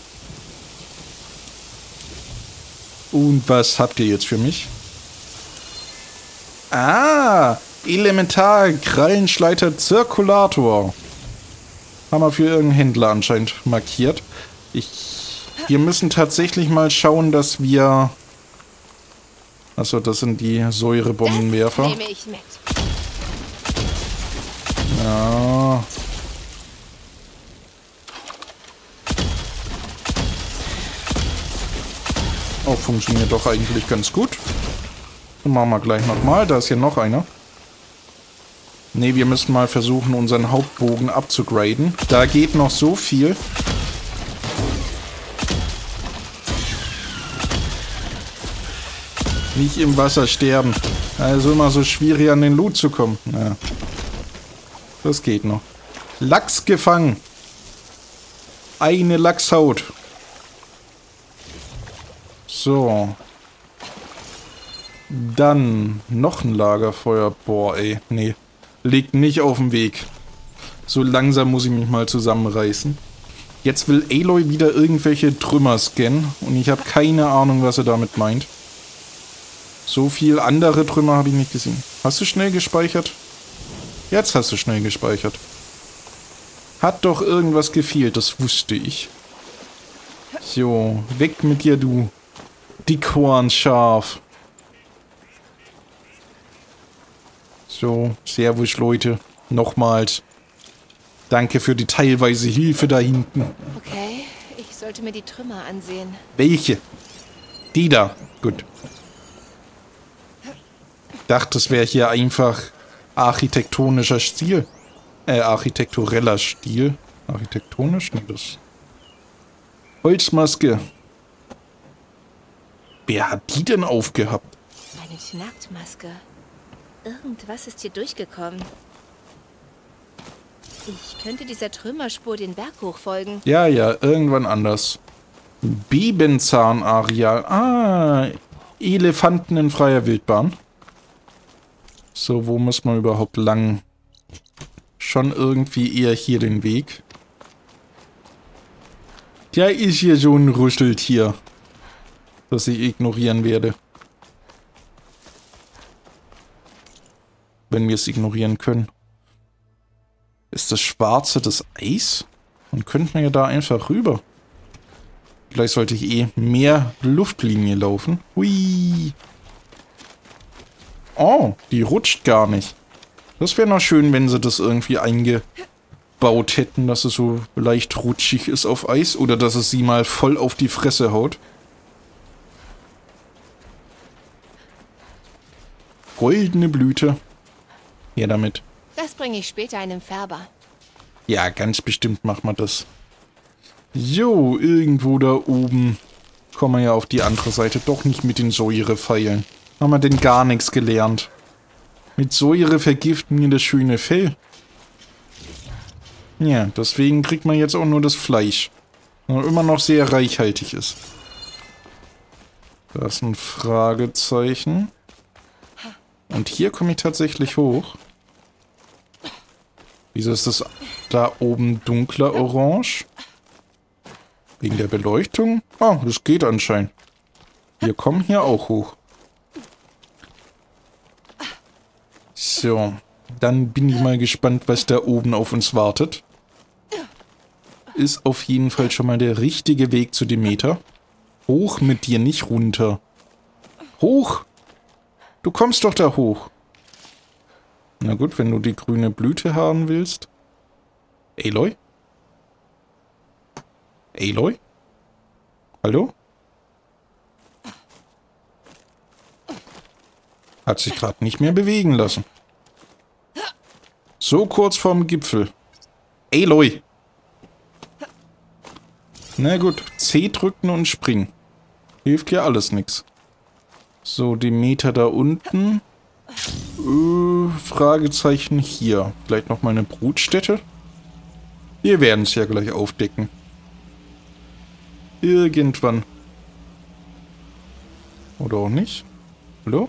Und was habt ihr jetzt für mich? Ah, Elementar, Krallenschleiter, Zirkulator. Haben wir für irgendeinen Händler anscheinend markiert. Ich, wir müssen tatsächlich mal schauen, dass wir... Achso, das sind die Säurebombenwerfer. Nehme ich mit. Ja. Oh, funktioniert doch eigentlich ganz gut. Dann machen wir gleich nochmal. Da ist hier noch einer. Ne, wir müssen mal versuchen, unseren Hauptbogen abzugraden. Da geht noch so viel. Nicht im Wasser sterben. Also immer so schwierig an den Loot zu kommen. Ja. Das geht noch. Lachs gefangen. Eine Lachshaut. So. Dann noch ein Lagerfeuer. Boah, ey. Nee. Liegt nicht auf dem Weg. So langsam muss ich mich mal zusammenreißen. Jetzt will Aloy wieder irgendwelche Trümmer scannen. Und ich habe keine Ahnung, was er damit meint. So viel andere Trümmer habe ich nicht gesehen. Hast du schnell gespeichert? Jetzt hast du schnell gespeichert. Hat doch irgendwas gefehlt, das wusste ich. So, weg mit dir, du Dickhornschaf. So, servus Leute. Nochmals. Danke für die teilweise Hilfe da hinten. Okay, ich sollte mir die Trümmer ansehen. Welche? Die da. Gut. Ich dachte, es wäre hier einfach architektonischer Stil. Äh, architektureller Stil. Architektonisch? Nee, das. Holzmaske. Wer hat die denn aufgehabt? Eine Schnaktmaske. Irgendwas ist hier durchgekommen. Ich könnte dieser Trümmerspur den Berg hochfolgen. Ja, ja, irgendwann anders. Bibenzahn-Areal. Ah, Elefanten in freier Wildbahn. So, wo muss man überhaupt lang? Schon irgendwie eher hier den Weg. Ja, ist hier so ein Rüsseltier, das ich ignorieren werde. Wenn wir es ignorieren können. Ist das Schwarze das Eis? Dann könnten wir ja da einfach rüber. Vielleicht sollte ich eh mehr Luftlinie laufen. Hui. Oh, die rutscht gar nicht. Das wäre noch schön, wenn sie das irgendwie eingebaut hätten, dass es so leicht rutschig ist auf Eis. Oder dass es sie mal voll auf die Fresse haut. Goldene Blüte. Her damit. Das bringe ich später einem Färber. Ja, ganz bestimmt machen wir das. So, irgendwo da oben kommen wir ja auf die andere Seite. Doch nicht mit den Säurepfeilen. Haben wir denn gar nichts gelernt? Mit Säure vergiften wir das schöne Fell. Ja, deswegen kriegt man jetzt auch nur das Fleisch. Und immer noch sehr reichhaltig ist. Da ist ein Fragezeichen. Und hier komme ich tatsächlich hoch. Wieso ist das da oben dunkler Orange? Wegen der Beleuchtung? Ah, das geht anscheinend. Wir kommen hier auch hoch. So, dann bin ich mal gespannt, was da oben auf uns wartet. Ist auf jeden Fall schon mal der richtige Weg zu Demeter. Hoch mit dir, nicht runter. Hoch! Du kommst doch da hoch. Na gut, wenn du die grüne Blüte haben willst. Aloy? Aloy? Hallo? Hat sich gerade nicht mehr bewegen lassen. So kurz vorm Gipfel. Aloy! Na gut, C drücken und springen. Hilft ja alles nix. So, Demeter da unten. Äh, Fragezeichen hier. Vielleicht nochmal eine Brutstätte? Wir werden es ja gleich aufdecken. Irgendwann. Oder auch nicht? Hallo?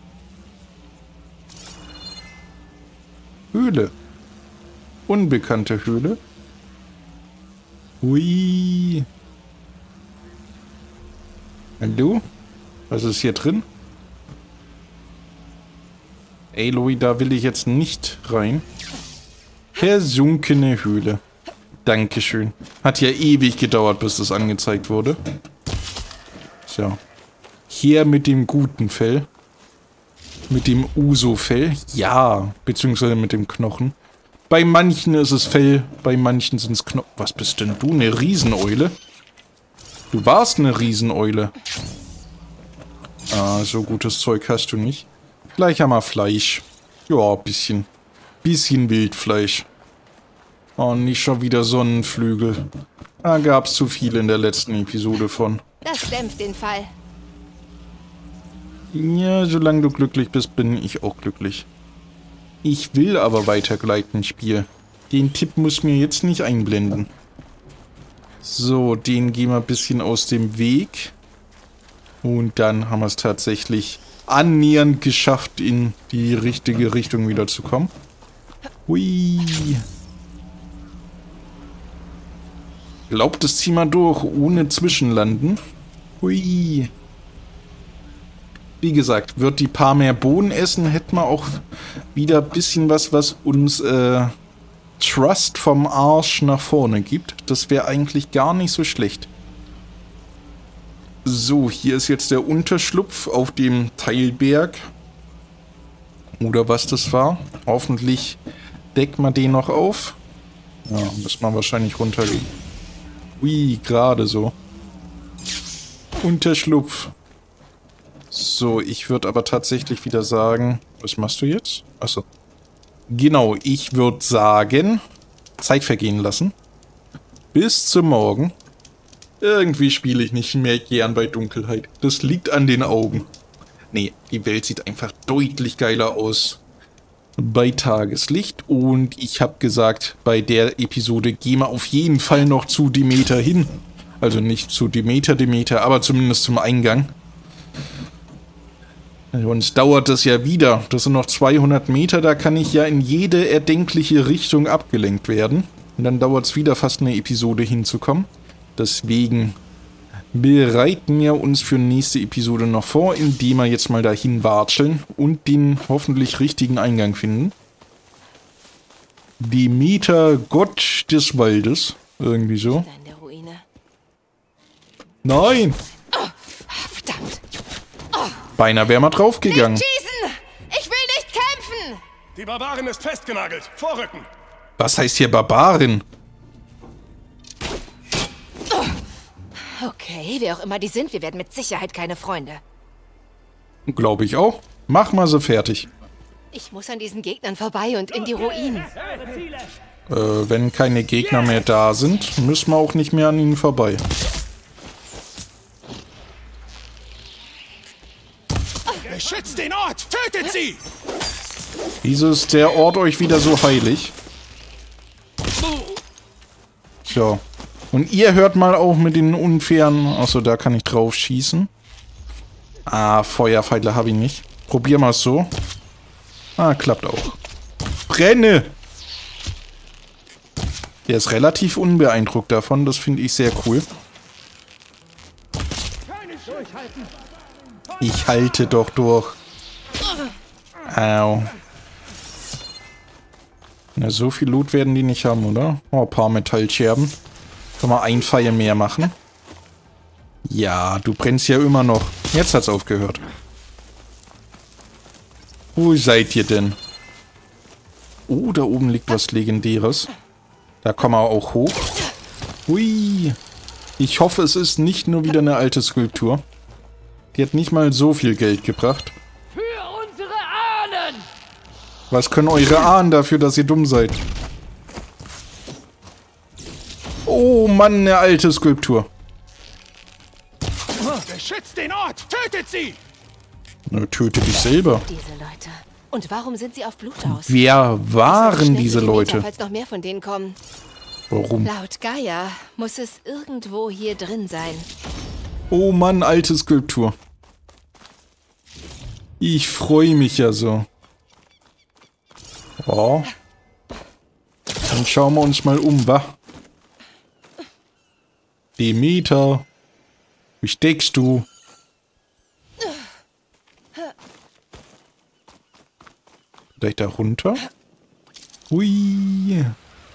Höhle. Unbekannte Höhle. Hui. Hallo? Was ist hier drin? Aloy, da will ich jetzt nicht rein. Versunkene Höhle. Dankeschön. Hat ja ewig gedauert, bis das angezeigt wurde. So. Hier mit dem guten Fell. Mit dem Uso-Fell. Ja, beziehungsweise mit dem Knochen. Bei manchen ist es Fell, bei manchen sind es Knochen. Was bist denn du? Eine Rieseneule? Du warst eine Rieseneule. Ah, so gutes Zeug hast du nicht. Gleich haben wir Fleisch. Ja, bisschen. Bisschen Wildfleisch. Oh, nicht schon wieder Sonnenflügel. Da gab's zu viel in der letzten Episode von. Das dämpft den Fall. Ja, solange du glücklich bist, bin ich auch glücklich. Ich will aber weitergleiten, Spiel. Den Tipp muss mir jetzt nicht einblenden. So, den gehen wir ein bisschen aus dem Weg. Und dann haben wir es tatsächlich annähernd geschafft, in die richtige Richtung wieder zu kommen. Hui. Glaubt, das ziehen wir durch, ohne Zwischenlanden. Hui. Wie gesagt, wird die paar mehr Bohnen essen, hätten wir auch wieder ein bisschen was, was uns äh, Trust vom Arsch nach vorne gibt. Das wäre eigentlich gar nicht so schlecht. So, hier ist jetzt der Unterschlupf auf dem Teilberg. Oder was das war. Hoffentlich deckt man den noch auf. Ja, muss man wahrscheinlich runtergehen. Ui, gerade so. Unterschlupf. So, ich würde aber tatsächlich wieder sagen... Was machst du jetzt? Achso. Genau, ich würde sagen... Zeit vergehen lassen. Bis zum Morgen. Irgendwie spiele ich nicht mehr gern bei Dunkelheit. Das liegt an den Augen. Nee, die Welt sieht einfach deutlich geiler aus bei Tageslicht. Und ich habe gesagt, bei der Episode gehen wir auf jeden Fall noch zu Demeter hin. Also nicht zu Demeter, Demeter, aber zumindest zum Eingang. Und dauert das ja wieder. Das sind noch zweihundert Meter, da kann ich ja in jede erdenkliche Richtung abgelenkt werden. Und dann dauert es wieder fast eine Episode hinzukommen. Deswegen bereiten wir uns für nächste Episode noch vor, indem wir jetzt mal dahin watscheln und den hoffentlich richtigen Eingang finden. Demeter, Gott des Waldes. Irgendwie so. In der Ruine. Nein! Oh, verdammt! Beinahe wäre mal draufgegangen. Schießen! Ich will nicht kämpfen! Die Barbarin ist festgenagelt. Vorrücken! Was heißt hier Barbarin? Okay, wer auch immer die sind, wir werden mit Sicherheit keine Freunde. Glaube ich auch. Mach mal so fertig. Ich muss an diesen Gegnern vorbei und in die Ruinen. Äh, wenn keine Gegner mehr da sind, müssen wir auch nicht mehr an ihnen vorbei. Beschützt den Ort! Tötet sie! Wieso ist der Ort euch wieder so heilig? So. Und ihr hört mal auch mit den unfairen... Achso, da kann ich drauf schießen. Ah, Feuerpfeile habe ich nicht. Probier mal so. Ah, klappt auch. Brenne! Der ist relativ unbeeindruckt davon. Das finde ich sehr cool. Ich halte doch durch. Au. Na, so viel Loot werden die nicht haben, oder? Oh, ein paar Metallscherben. Können wir ein Pfeil mehr machen? Ja, du brennst ja immer noch. Jetzt hat's aufgehört. Wo seid ihr denn? Oh, da oben liegt was Legendäres. Da kommen wir auch hoch. Hui. Ich hoffe, es ist nicht nur wieder eine alte Skulptur. Die hat nicht mal so viel Geld gebracht. Für unsere Ahnen! Was können eure Ahnen dafür, dass ihr dumm seid? Oh Mann, eine alte Skulptur. Beschützt den Ort! Tötet sie! Na, töte dich selber. Diese Leute. Und warum sind sie auf Blut aus? Wer waren Schnell diese zu Demeter, Leute? falls noch mehr von denen kommen. Warum? Laut Gaia muss es irgendwo hier drin sein. Oh Mann, alte Skulptur. Ich freue mich ja so. Oh. Dann schauen wir uns mal um, wa? Demeter. Wie steckst du? Vielleicht da runter? Hui.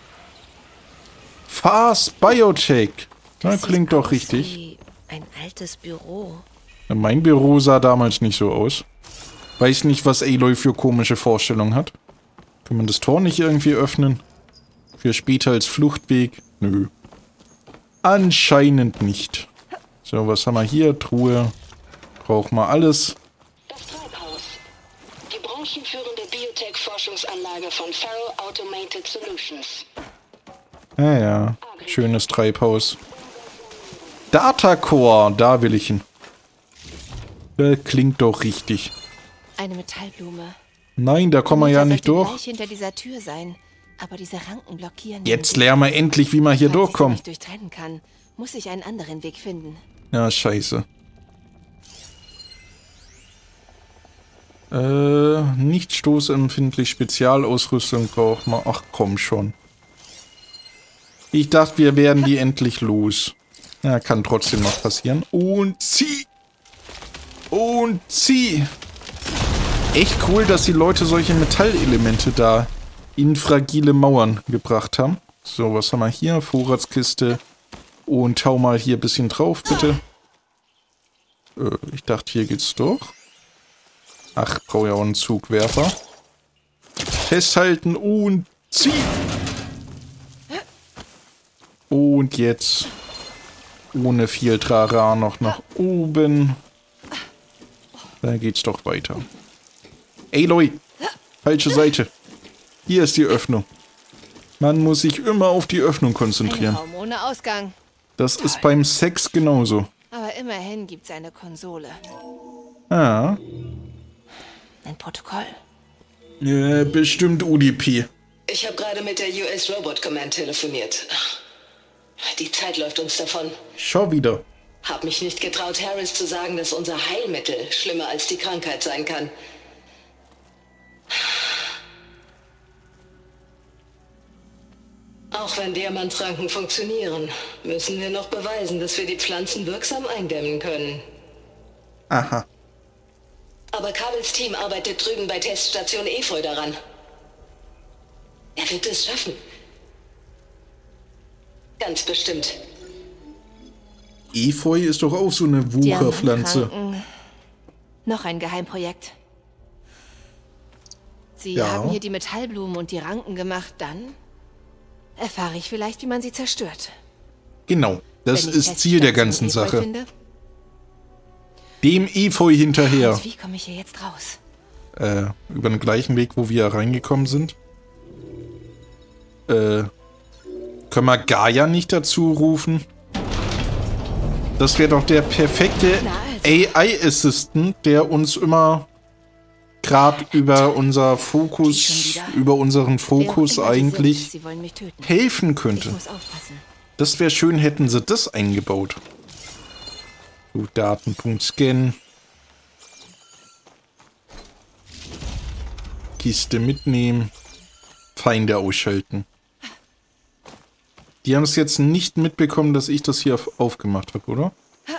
Fast Biotech. Na, Das klingt sieht doch aus richtig. wie ein altes Büro. Ja, mein Büro sah damals nicht so aus. Weiß nicht, was Aloy für komische Vorstellungen hat. Kann man das Tor nicht irgendwie öffnen? Für später als Fluchtweg? Nö. Anscheinend nicht. So, was haben wir hier? Truhe. Brauchen wir alles. Das Treibhaus. Die branchenführende Biotech-Forschungsanlage von Faro Automated Solutions. Ja, ja. Schönes Treibhaus. Datacore, da will ich hin. Das klingt doch richtig. Eine Metallblume. Nein, da kommen wir ja nicht durch. Gleich hinter dieser Tür sein. Aber diese Ranken blockieren. Jetzt lernen wir endlich, wie man hier durchkommen. Falls ich sie nicht durchtrennen kann, muss ich einen anderen Weg finden. Ja, scheiße. Äh, nicht stoßempfindlich, Spezialausrüstung braucht man. Ach komm schon. Ich dachte, wir werden die endlich los. Ja, kann trotzdem noch passieren. Und zieh! Und zieh! Echt cool, dass die Leute solche Metallelemente da in fragile Mauern gebracht haben. So, was haben wir hier? Vorratskiste. Und hau mal hier ein bisschen drauf, bitte. Äh, ich dachte, hier geht's doch. Ach, brauche ja auch einen Zugwerfer. Festhalten und ziehen. Und jetzt ohne viel Trara noch nach oben. Da geht's doch weiter. Ey, Leute, falsche Seite. Hier ist die Öffnung. Man muss sich immer auf die Öffnung konzentrieren. Ein Raum ohne Ausgang. Das ist beim Sex genauso. Aber immerhin gibt's eine Konsole. Ah. Ein Protokoll. Ja, bestimmt U D P. Ich habe gerade mit der U S Robot Command telefoniert. Die Zeit läuft uns davon. Schau wieder. Hab mich nicht getraut, Harris zu sagen, dass unser Heilmittel schlimmer als die Krankheit sein kann. Auch wenn Diamantranken funktionieren, müssen wir noch beweisen, dass wir die Pflanzen wirksam eindämmen können. Aha. Aber Kabels Team arbeitet drüben bei Teststation Efeu daran. Er wird es schaffen. Ganz bestimmt. Efeu ist doch auch so eine Wucherpflanze. Diamantranken. Noch ein Geheimprojekt. Sie Ja. haben hier die Metallblumen und die Ranken gemacht, dann erfahre ich vielleicht, wie man sie zerstört. Genau, das Wenn ich ist Ziel der ganzen Teststation Efeu Sache. finde. Dem Efeu hinterher. Und wie komme ich hier jetzt raus? Äh, über den gleichen Weg, wo wir reingekommen sind. Äh, können wir Gaia nicht dazu rufen? Das wäre doch der perfekte Na also. A I-Assistant, der uns immer gerade über unser Die Fokus, schon wieder. über unseren Wer auch Fokus immer die sind, eigentlich Sie wollen mich töten. helfen Ich könnte. muss aufpassen. Das wäre schön, hätten sie das eingebaut. So, Datenpunkt Scan. Kiste mitnehmen. Feinde ausschalten. Die haben es jetzt nicht mitbekommen, dass ich das hier auf aufgemacht habe, oder?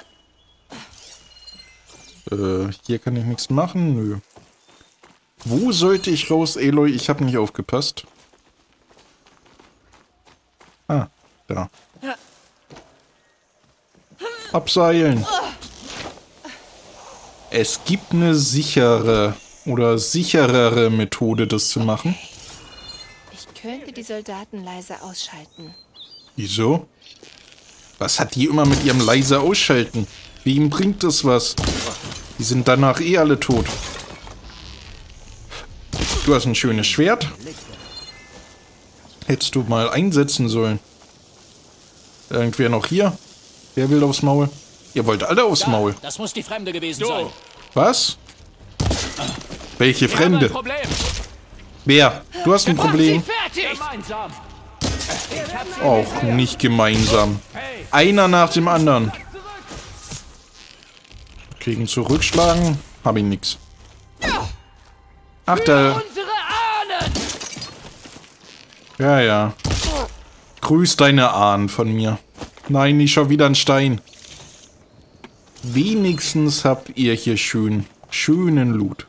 Äh, hier kann ich nichts machen? Nö. Wo sollte ich raus, Aloy? Ich habe nicht aufgepasst. Ah, da. Abseilen. Es gibt eine sichere oder sicherere Methode, das zu machen. Ich könnte die Soldaten leise ausschalten. Wieso? Was hat die immer mit ihrem leise Ausschalten? Wem bringt das was? Die sind danach eh alle tot. Du hast ein schönes Schwert. Hättest du mal einsetzen sollen. Irgendwer noch hier? Wer will aufs Maul? Ihr wollt alle aufs Maul. Das muss die Fremde gewesen sein. Was? Welche Wir haben ein Fremde? Problem. Wer? Du hast ein Problem. Fertig! Gemeinsam. Auch nicht gemeinsam. Einer nach dem anderen. Kriegen zurückschlagen. Hab ich nix. Ach, da. Unsere Ahnen! Ja, ja. Grüß deine Ahnen von mir. Nein, nicht schon wieder ein Stein. Wenigstens habt ihr hier schön, schönen Loot.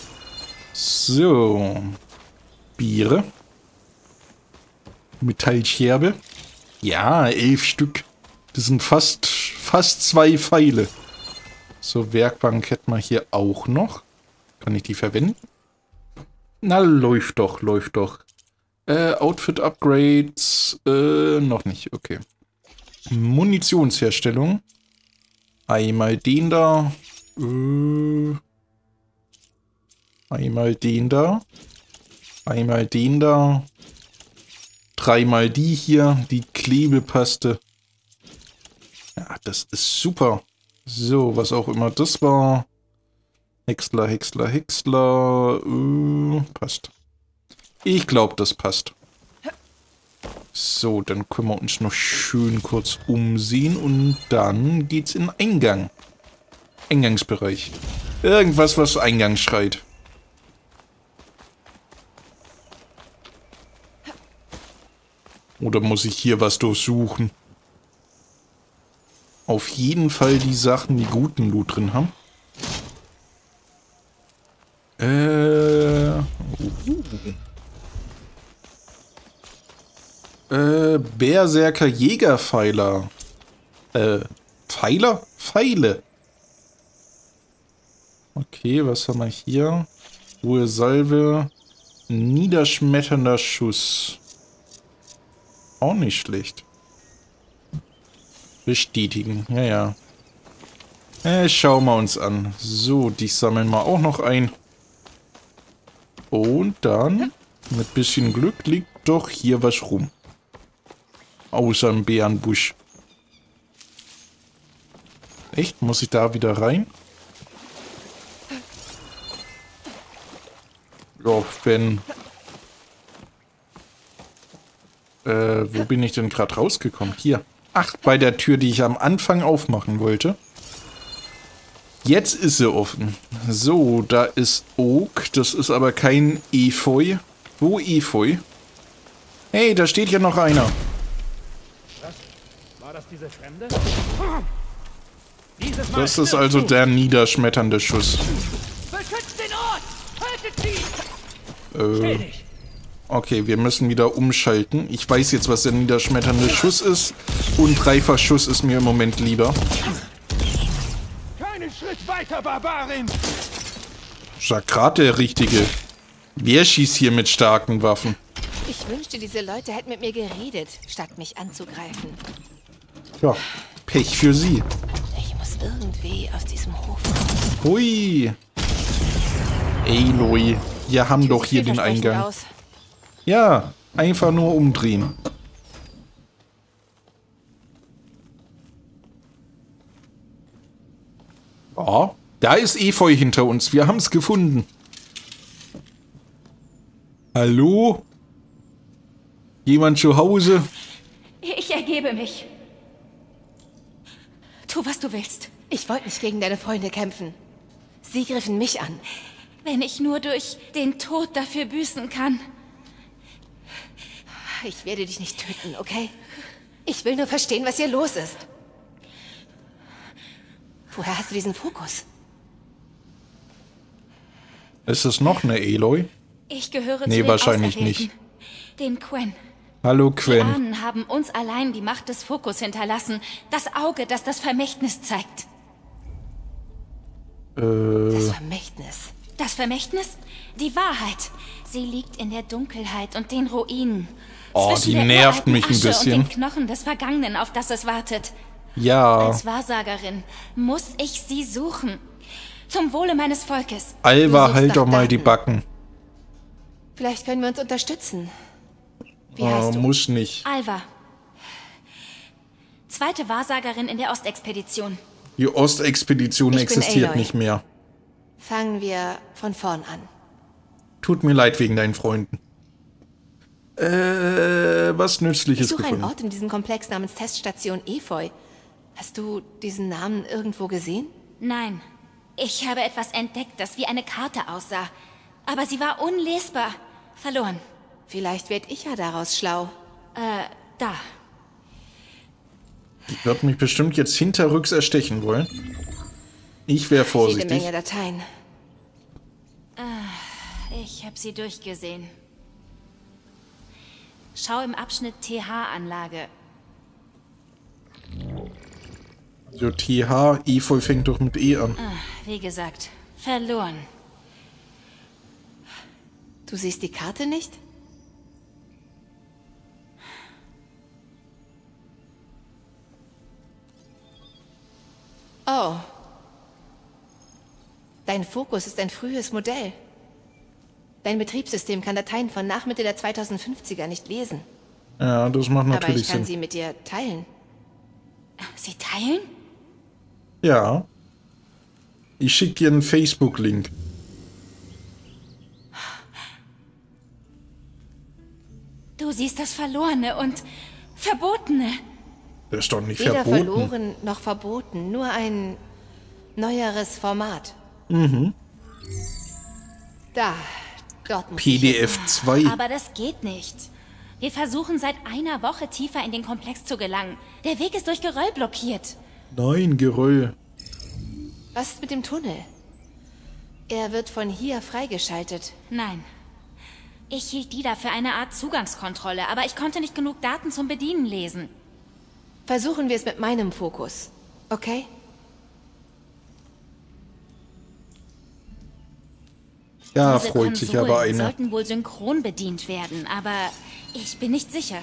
So. Biere. Metallscherbe. Ja, elf Stück. Das sind fast, fast zwei Pfeile. So, Werkbank hätten wir hier auch noch. Kann ich die verwenden? Na, läuft doch, läuft doch. Äh, Outfit-Upgrades, äh, noch nicht, okay. Munitionsherstellung. Einmal den da. Äh, einmal den da. Einmal den da. Dreimal die hier, die Klebepaste. Ja, das ist super. So, was auch immer das war. Häcksler, Häcksler, Häcksler. Äh, passt. Ich glaube, das passt. So, dann können wir uns noch schön kurz umsehen und dann geht's in den Eingang. Eingangsbereich. Irgendwas, was Eingang schreit. Oder muss ich hier was durchsuchen? Auf jeden Fall die Sachen, die guten Loot drin haben. Äh... Uh. Äh, Berserker Jägerpfeiler. Äh, Pfeiler? Pfeile. Okay, was haben wir hier? Hohe Salve. Niederschmetternder Schuss. Auch nicht schlecht. Bestätigen. Ja, ja. Äh, schauen wir uns an. So, die sammeln wir auch noch ein. Und dann, mit bisschen Glück, liegt doch hier was rum. Außer im Bärenbusch. Echt? Muss ich da wieder rein? Ja, wenn... Äh, wo bin ich denn gerade rausgekommen? Hier. Ach, bei der Tür, die ich am Anfang aufmachen wollte. Jetzt ist sie offen. So, da ist Oak. Das ist aber kein Efeu. Wo Efeu? Hey, da steht ja noch einer. Was? War das diese Fremde? Dieses Mal Das ist stirbst also du. der niederschmetternde Schuss. Beschützt den Ort! Haltet sie! Äh, Stell dich. okay, wir müssen wieder umschalten. Ich weiß jetzt, was der niederschmetternde Schuss ist. Und Dreifachschuss ist mir im Moment lieber. Keinen Schritt weiter, Barbarin! Sag grad der Richtige. Wer schießt hier mit starken Waffen? Ich wünschte, diese Leute hätten mit mir geredet, statt mich anzugreifen. Ja, Pech für sie. Ich muss irgendwie aus diesem Hof kommen. Hui. Aloy, wir haben Tür doch sieht hier den vielversprechend Eingang. aus. Ja, einfach nur umdrehen. Ja, da ist Efeu hinter uns. Wir haben es gefunden. Hallo? Jemand zu Hause? Ich ergebe mich. Tu, was du willst. Ich wollte nicht gegen deine Freunde kämpfen. Sie griffen mich an. Wenn ich nur durch den Tod dafür büßen kann. Ich werde dich nicht töten, okay? Ich will nur verstehen, was hier los ist. Woher hast du diesen Fokus? Ist es noch eine Aloy? Ich gehöre Nee, zu den wahrscheinlich Auserwählten. nicht. Den Quen. Hallo Die Quen. Ahnen haben uns allein die Macht des Fokus hinterlassen. Das Auge, das das Vermächtnis zeigt. Äh, Das Vermächtnis. Das Vermächtnis? Die Wahrheit. Sie liegt in der Dunkelheit und den Ruinen. Oh, Zwischen die der nervt uralten mich ein Asche bisschen. Und den Knochen des Vergangenen, auf das es wartet. ja, Als Wahrsagerin muss ich sie suchen. Zum Wohle meines Volkes. Alva, Du suchst halt nach doch mal die Daten. Backen. Vielleicht können wir uns unterstützen. Wie Oh, heißt du? muss nicht. Alva. Zweite Wahrsagerin in der Ostexpedition. Die Ostexpedition Ich bin existiert Aloy. nicht mehr. Fangen wir von vorn an. Tut mir leid wegen deinen Freunden. Äh, was Ich Nützliches suche einen gefunden. Ort in diesem Komplex namens Teststation Efeu. Hast du diesen Namen irgendwo gesehen? Nein. Ich habe etwas entdeckt, das wie eine Karte aussah. Aber sie war unlesbar. Verloren. Vielleicht werd ich ja daraus schlau. Äh, da. Die wird mich bestimmt jetzt hinterrücks erstechen wollen. Ich wäre Jede vorsichtig. Menge Dateien. Ich habe sie durchgesehen. Schau im Abschnitt T H-Anlage. So, T H, Efeu fängt doch mit E an. Wie gesagt, verloren. Du siehst die Karte nicht? Oh. Dein Fokus ist ein frühes Modell. Dein Betriebssystem kann Dateien von nach Mitte der zweitausendfünfziger nicht lesen. Ja, das macht Aber natürlich ich kann Sinn. sie mit dir teilen. Sie teilen? Ja, Ich schicke dir einen Facebook-Link. Du siehst das Verlorene und Verbotene. Das ist doch nicht Weder verboten. verloren noch verboten, nur ein neueres Format. Mhm. Da, dort muss P ich D hin. F zwei. Aber das geht nicht. Wir versuchen seit einer Woche tiefer in den Komplex zu gelangen. Der Weg ist durch Geröll blockiert. Nein, Geröll. Was ist mit dem Tunnel? Er wird von hier freigeschaltet. Nein. Ich hielt die da für eine Art Zugangskontrolle, aber ich konnte nicht genug Daten zum Bedienen lesen. Versuchen wir es mit meinem Fokus, okay? Ja, Diese freut sich Konsolen aber einer. sollten wohl synchron bedient werden, aber ich bin nicht sicher.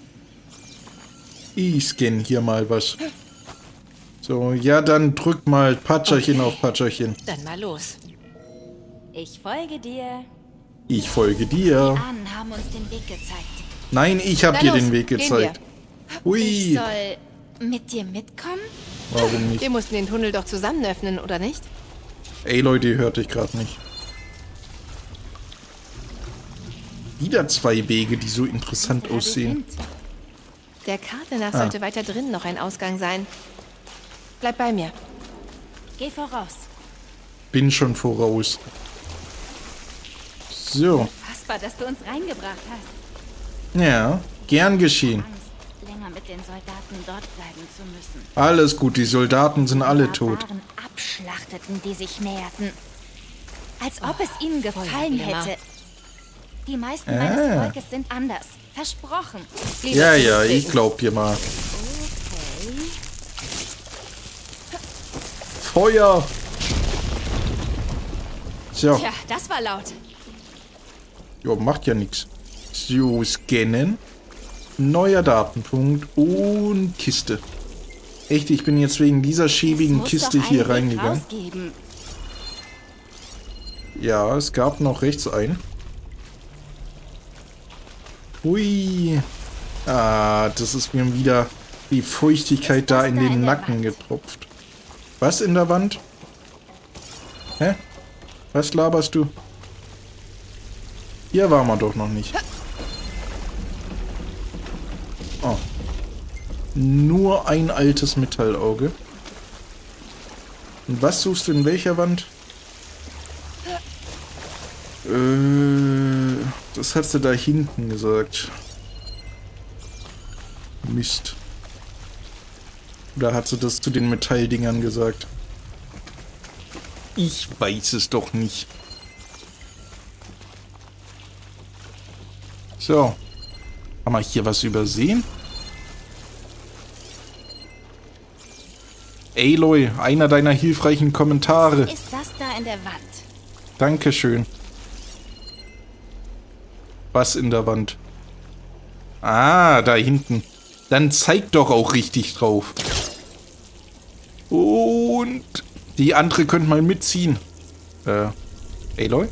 Ich scanne hier mal was. So, ja, dann drück mal Patscherchen Okay. auf Patscherchen. Dann mal los. Ich folge dir. Ich folge Die dir. Ahnen haben uns den Weg gezeigt. Nein, ich hab Na dir los, den Weg gehen gezeigt. Ich Hui. soll mit dir mitkommen? Warum nicht? Wir mussten den Tunnel doch zusammen öffnen, oder nicht? Ey Leute, ihr hört dich gerade nicht. Wieder zwei Wege, die so interessant Unser aussehen. Wind. Der Karte nach Ah. sollte weiter drin noch ein Ausgang sein. Bleib bei mir. Geh voraus. Bin schon voraus. So, Fassbar, dass du uns reingebracht hast. ja, gern geschehen. Angst, länger mit den Soldaten dort bleiben zu müssen. Alles gut, die Soldaten sind alle tot. Barbaren abschlachteten, die sich näherten. Als ob es ihnen gefallen Feuerwehr. hätte. Die meisten Ah. meines Volkes sind anders. Versprochen. Lieber Ja, ja, Frieden. ich glaub dir mal. Feuer! So, Tja, das war laut. jo, macht ja nichts. So, scannen. Neuer Datenpunkt und Kiste. Echt, ich bin jetzt wegen dieser schäbigen Muss Kiste doch hier einen Weg reingegangen. rausgeben. Ja, es gab noch rechts einen. Hui. Ah, das ist mir wieder die Feuchtigkeit Ist das da in da den in der Nacken Wand? getropft. Was in der Wand? Hä? Was laberst du? Hier waren wir doch noch nicht. Oh. Nur ein altes Metallauge. Und was suchst du in welcher Wand? Äh, das hat sie da hinten gesagt. Mist. Oder hat sie das zu den Metalldingern gesagt? Ich weiß es doch nicht. So. Haben wir hier was übersehen? Aloy, einer deiner hilfreichen Kommentare. Ist das da in der Wand? Dankeschön. Was in der Wand? Ah, da hinten. Dann zeig doch auch richtig drauf. Und die andere könnt mal mitziehen. Äh, Aloy?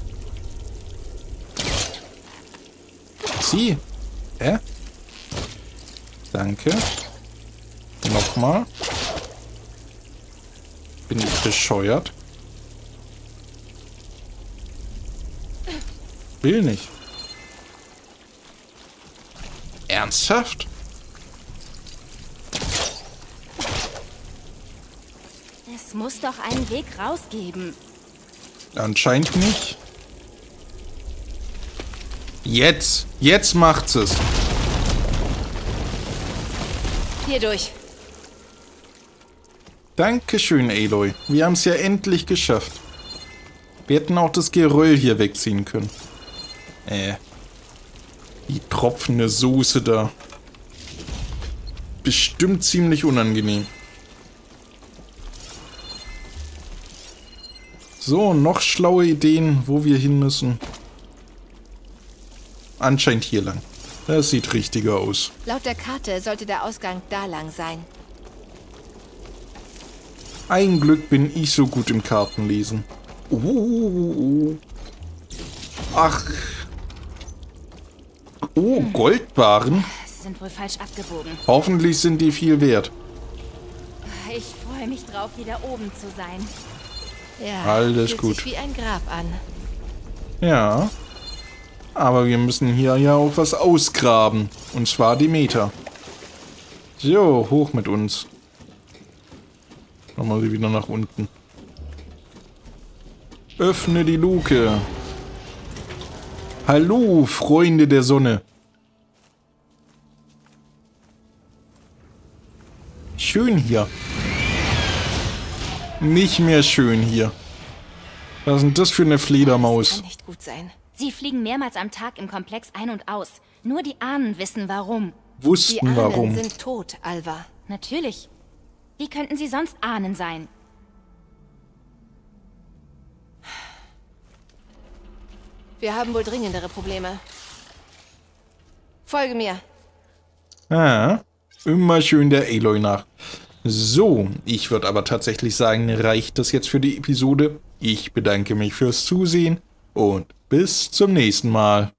Zieh. Hä? Danke. Nochmal. Bin ich bescheuert? Will nicht. Ernsthaft? Es muss doch einen Weg rausgeben. Anscheinend nicht. Jetzt. Jetzt macht's es. Hier durch. Dankeschön, Aloy. Wir haben es ja endlich geschafft. Wir hätten auch das Geröll hier wegziehen können. Äh. Die tropfende Soße da. Bestimmt ziemlich unangenehm. So, noch schlaue Ideen, wo wir hin müssen. Anscheinend hier lang. Das sieht richtiger aus. Laut der Karte sollte der Ausgang da lang sein. Ein Glück bin ich so gut im Kartenlesen. Oh. Ach. Oh, Goldbarren. Sie sind wohl falsch abgebogen. Hoffentlich sind die viel wert. Ich freue mich drauf, wieder oben zu sein. Ja, Alles fühlt gut. sich wie ein Grab an. Ja. Aber wir müssen hier ja auch was ausgraben. Und zwar Demeter. So, hoch mit uns. Nochmal wieder nach unten. Öffne die Luke. Hallo, Freunde der Sonne. Schön hier. Nicht mehr schön hier. Was ist denn das für eine Das Fledermaus? kann nicht gut sein. Sie fliegen mehrmals am Tag im Komplex ein und aus. Nur die Ahnen wissen warum. Die Wussten Ahnen warum. sind tot, Alva. Natürlich. Wie könnten sie sonst Ahnen sein? Wir haben wohl dringendere Probleme. Folge mir. Ah, immer schön der Aloy nach. So, ich würde aber tatsächlich sagen, reicht das jetzt für die Episode. Ich bedanke mich fürs Zusehen und bis zum nächsten Mal.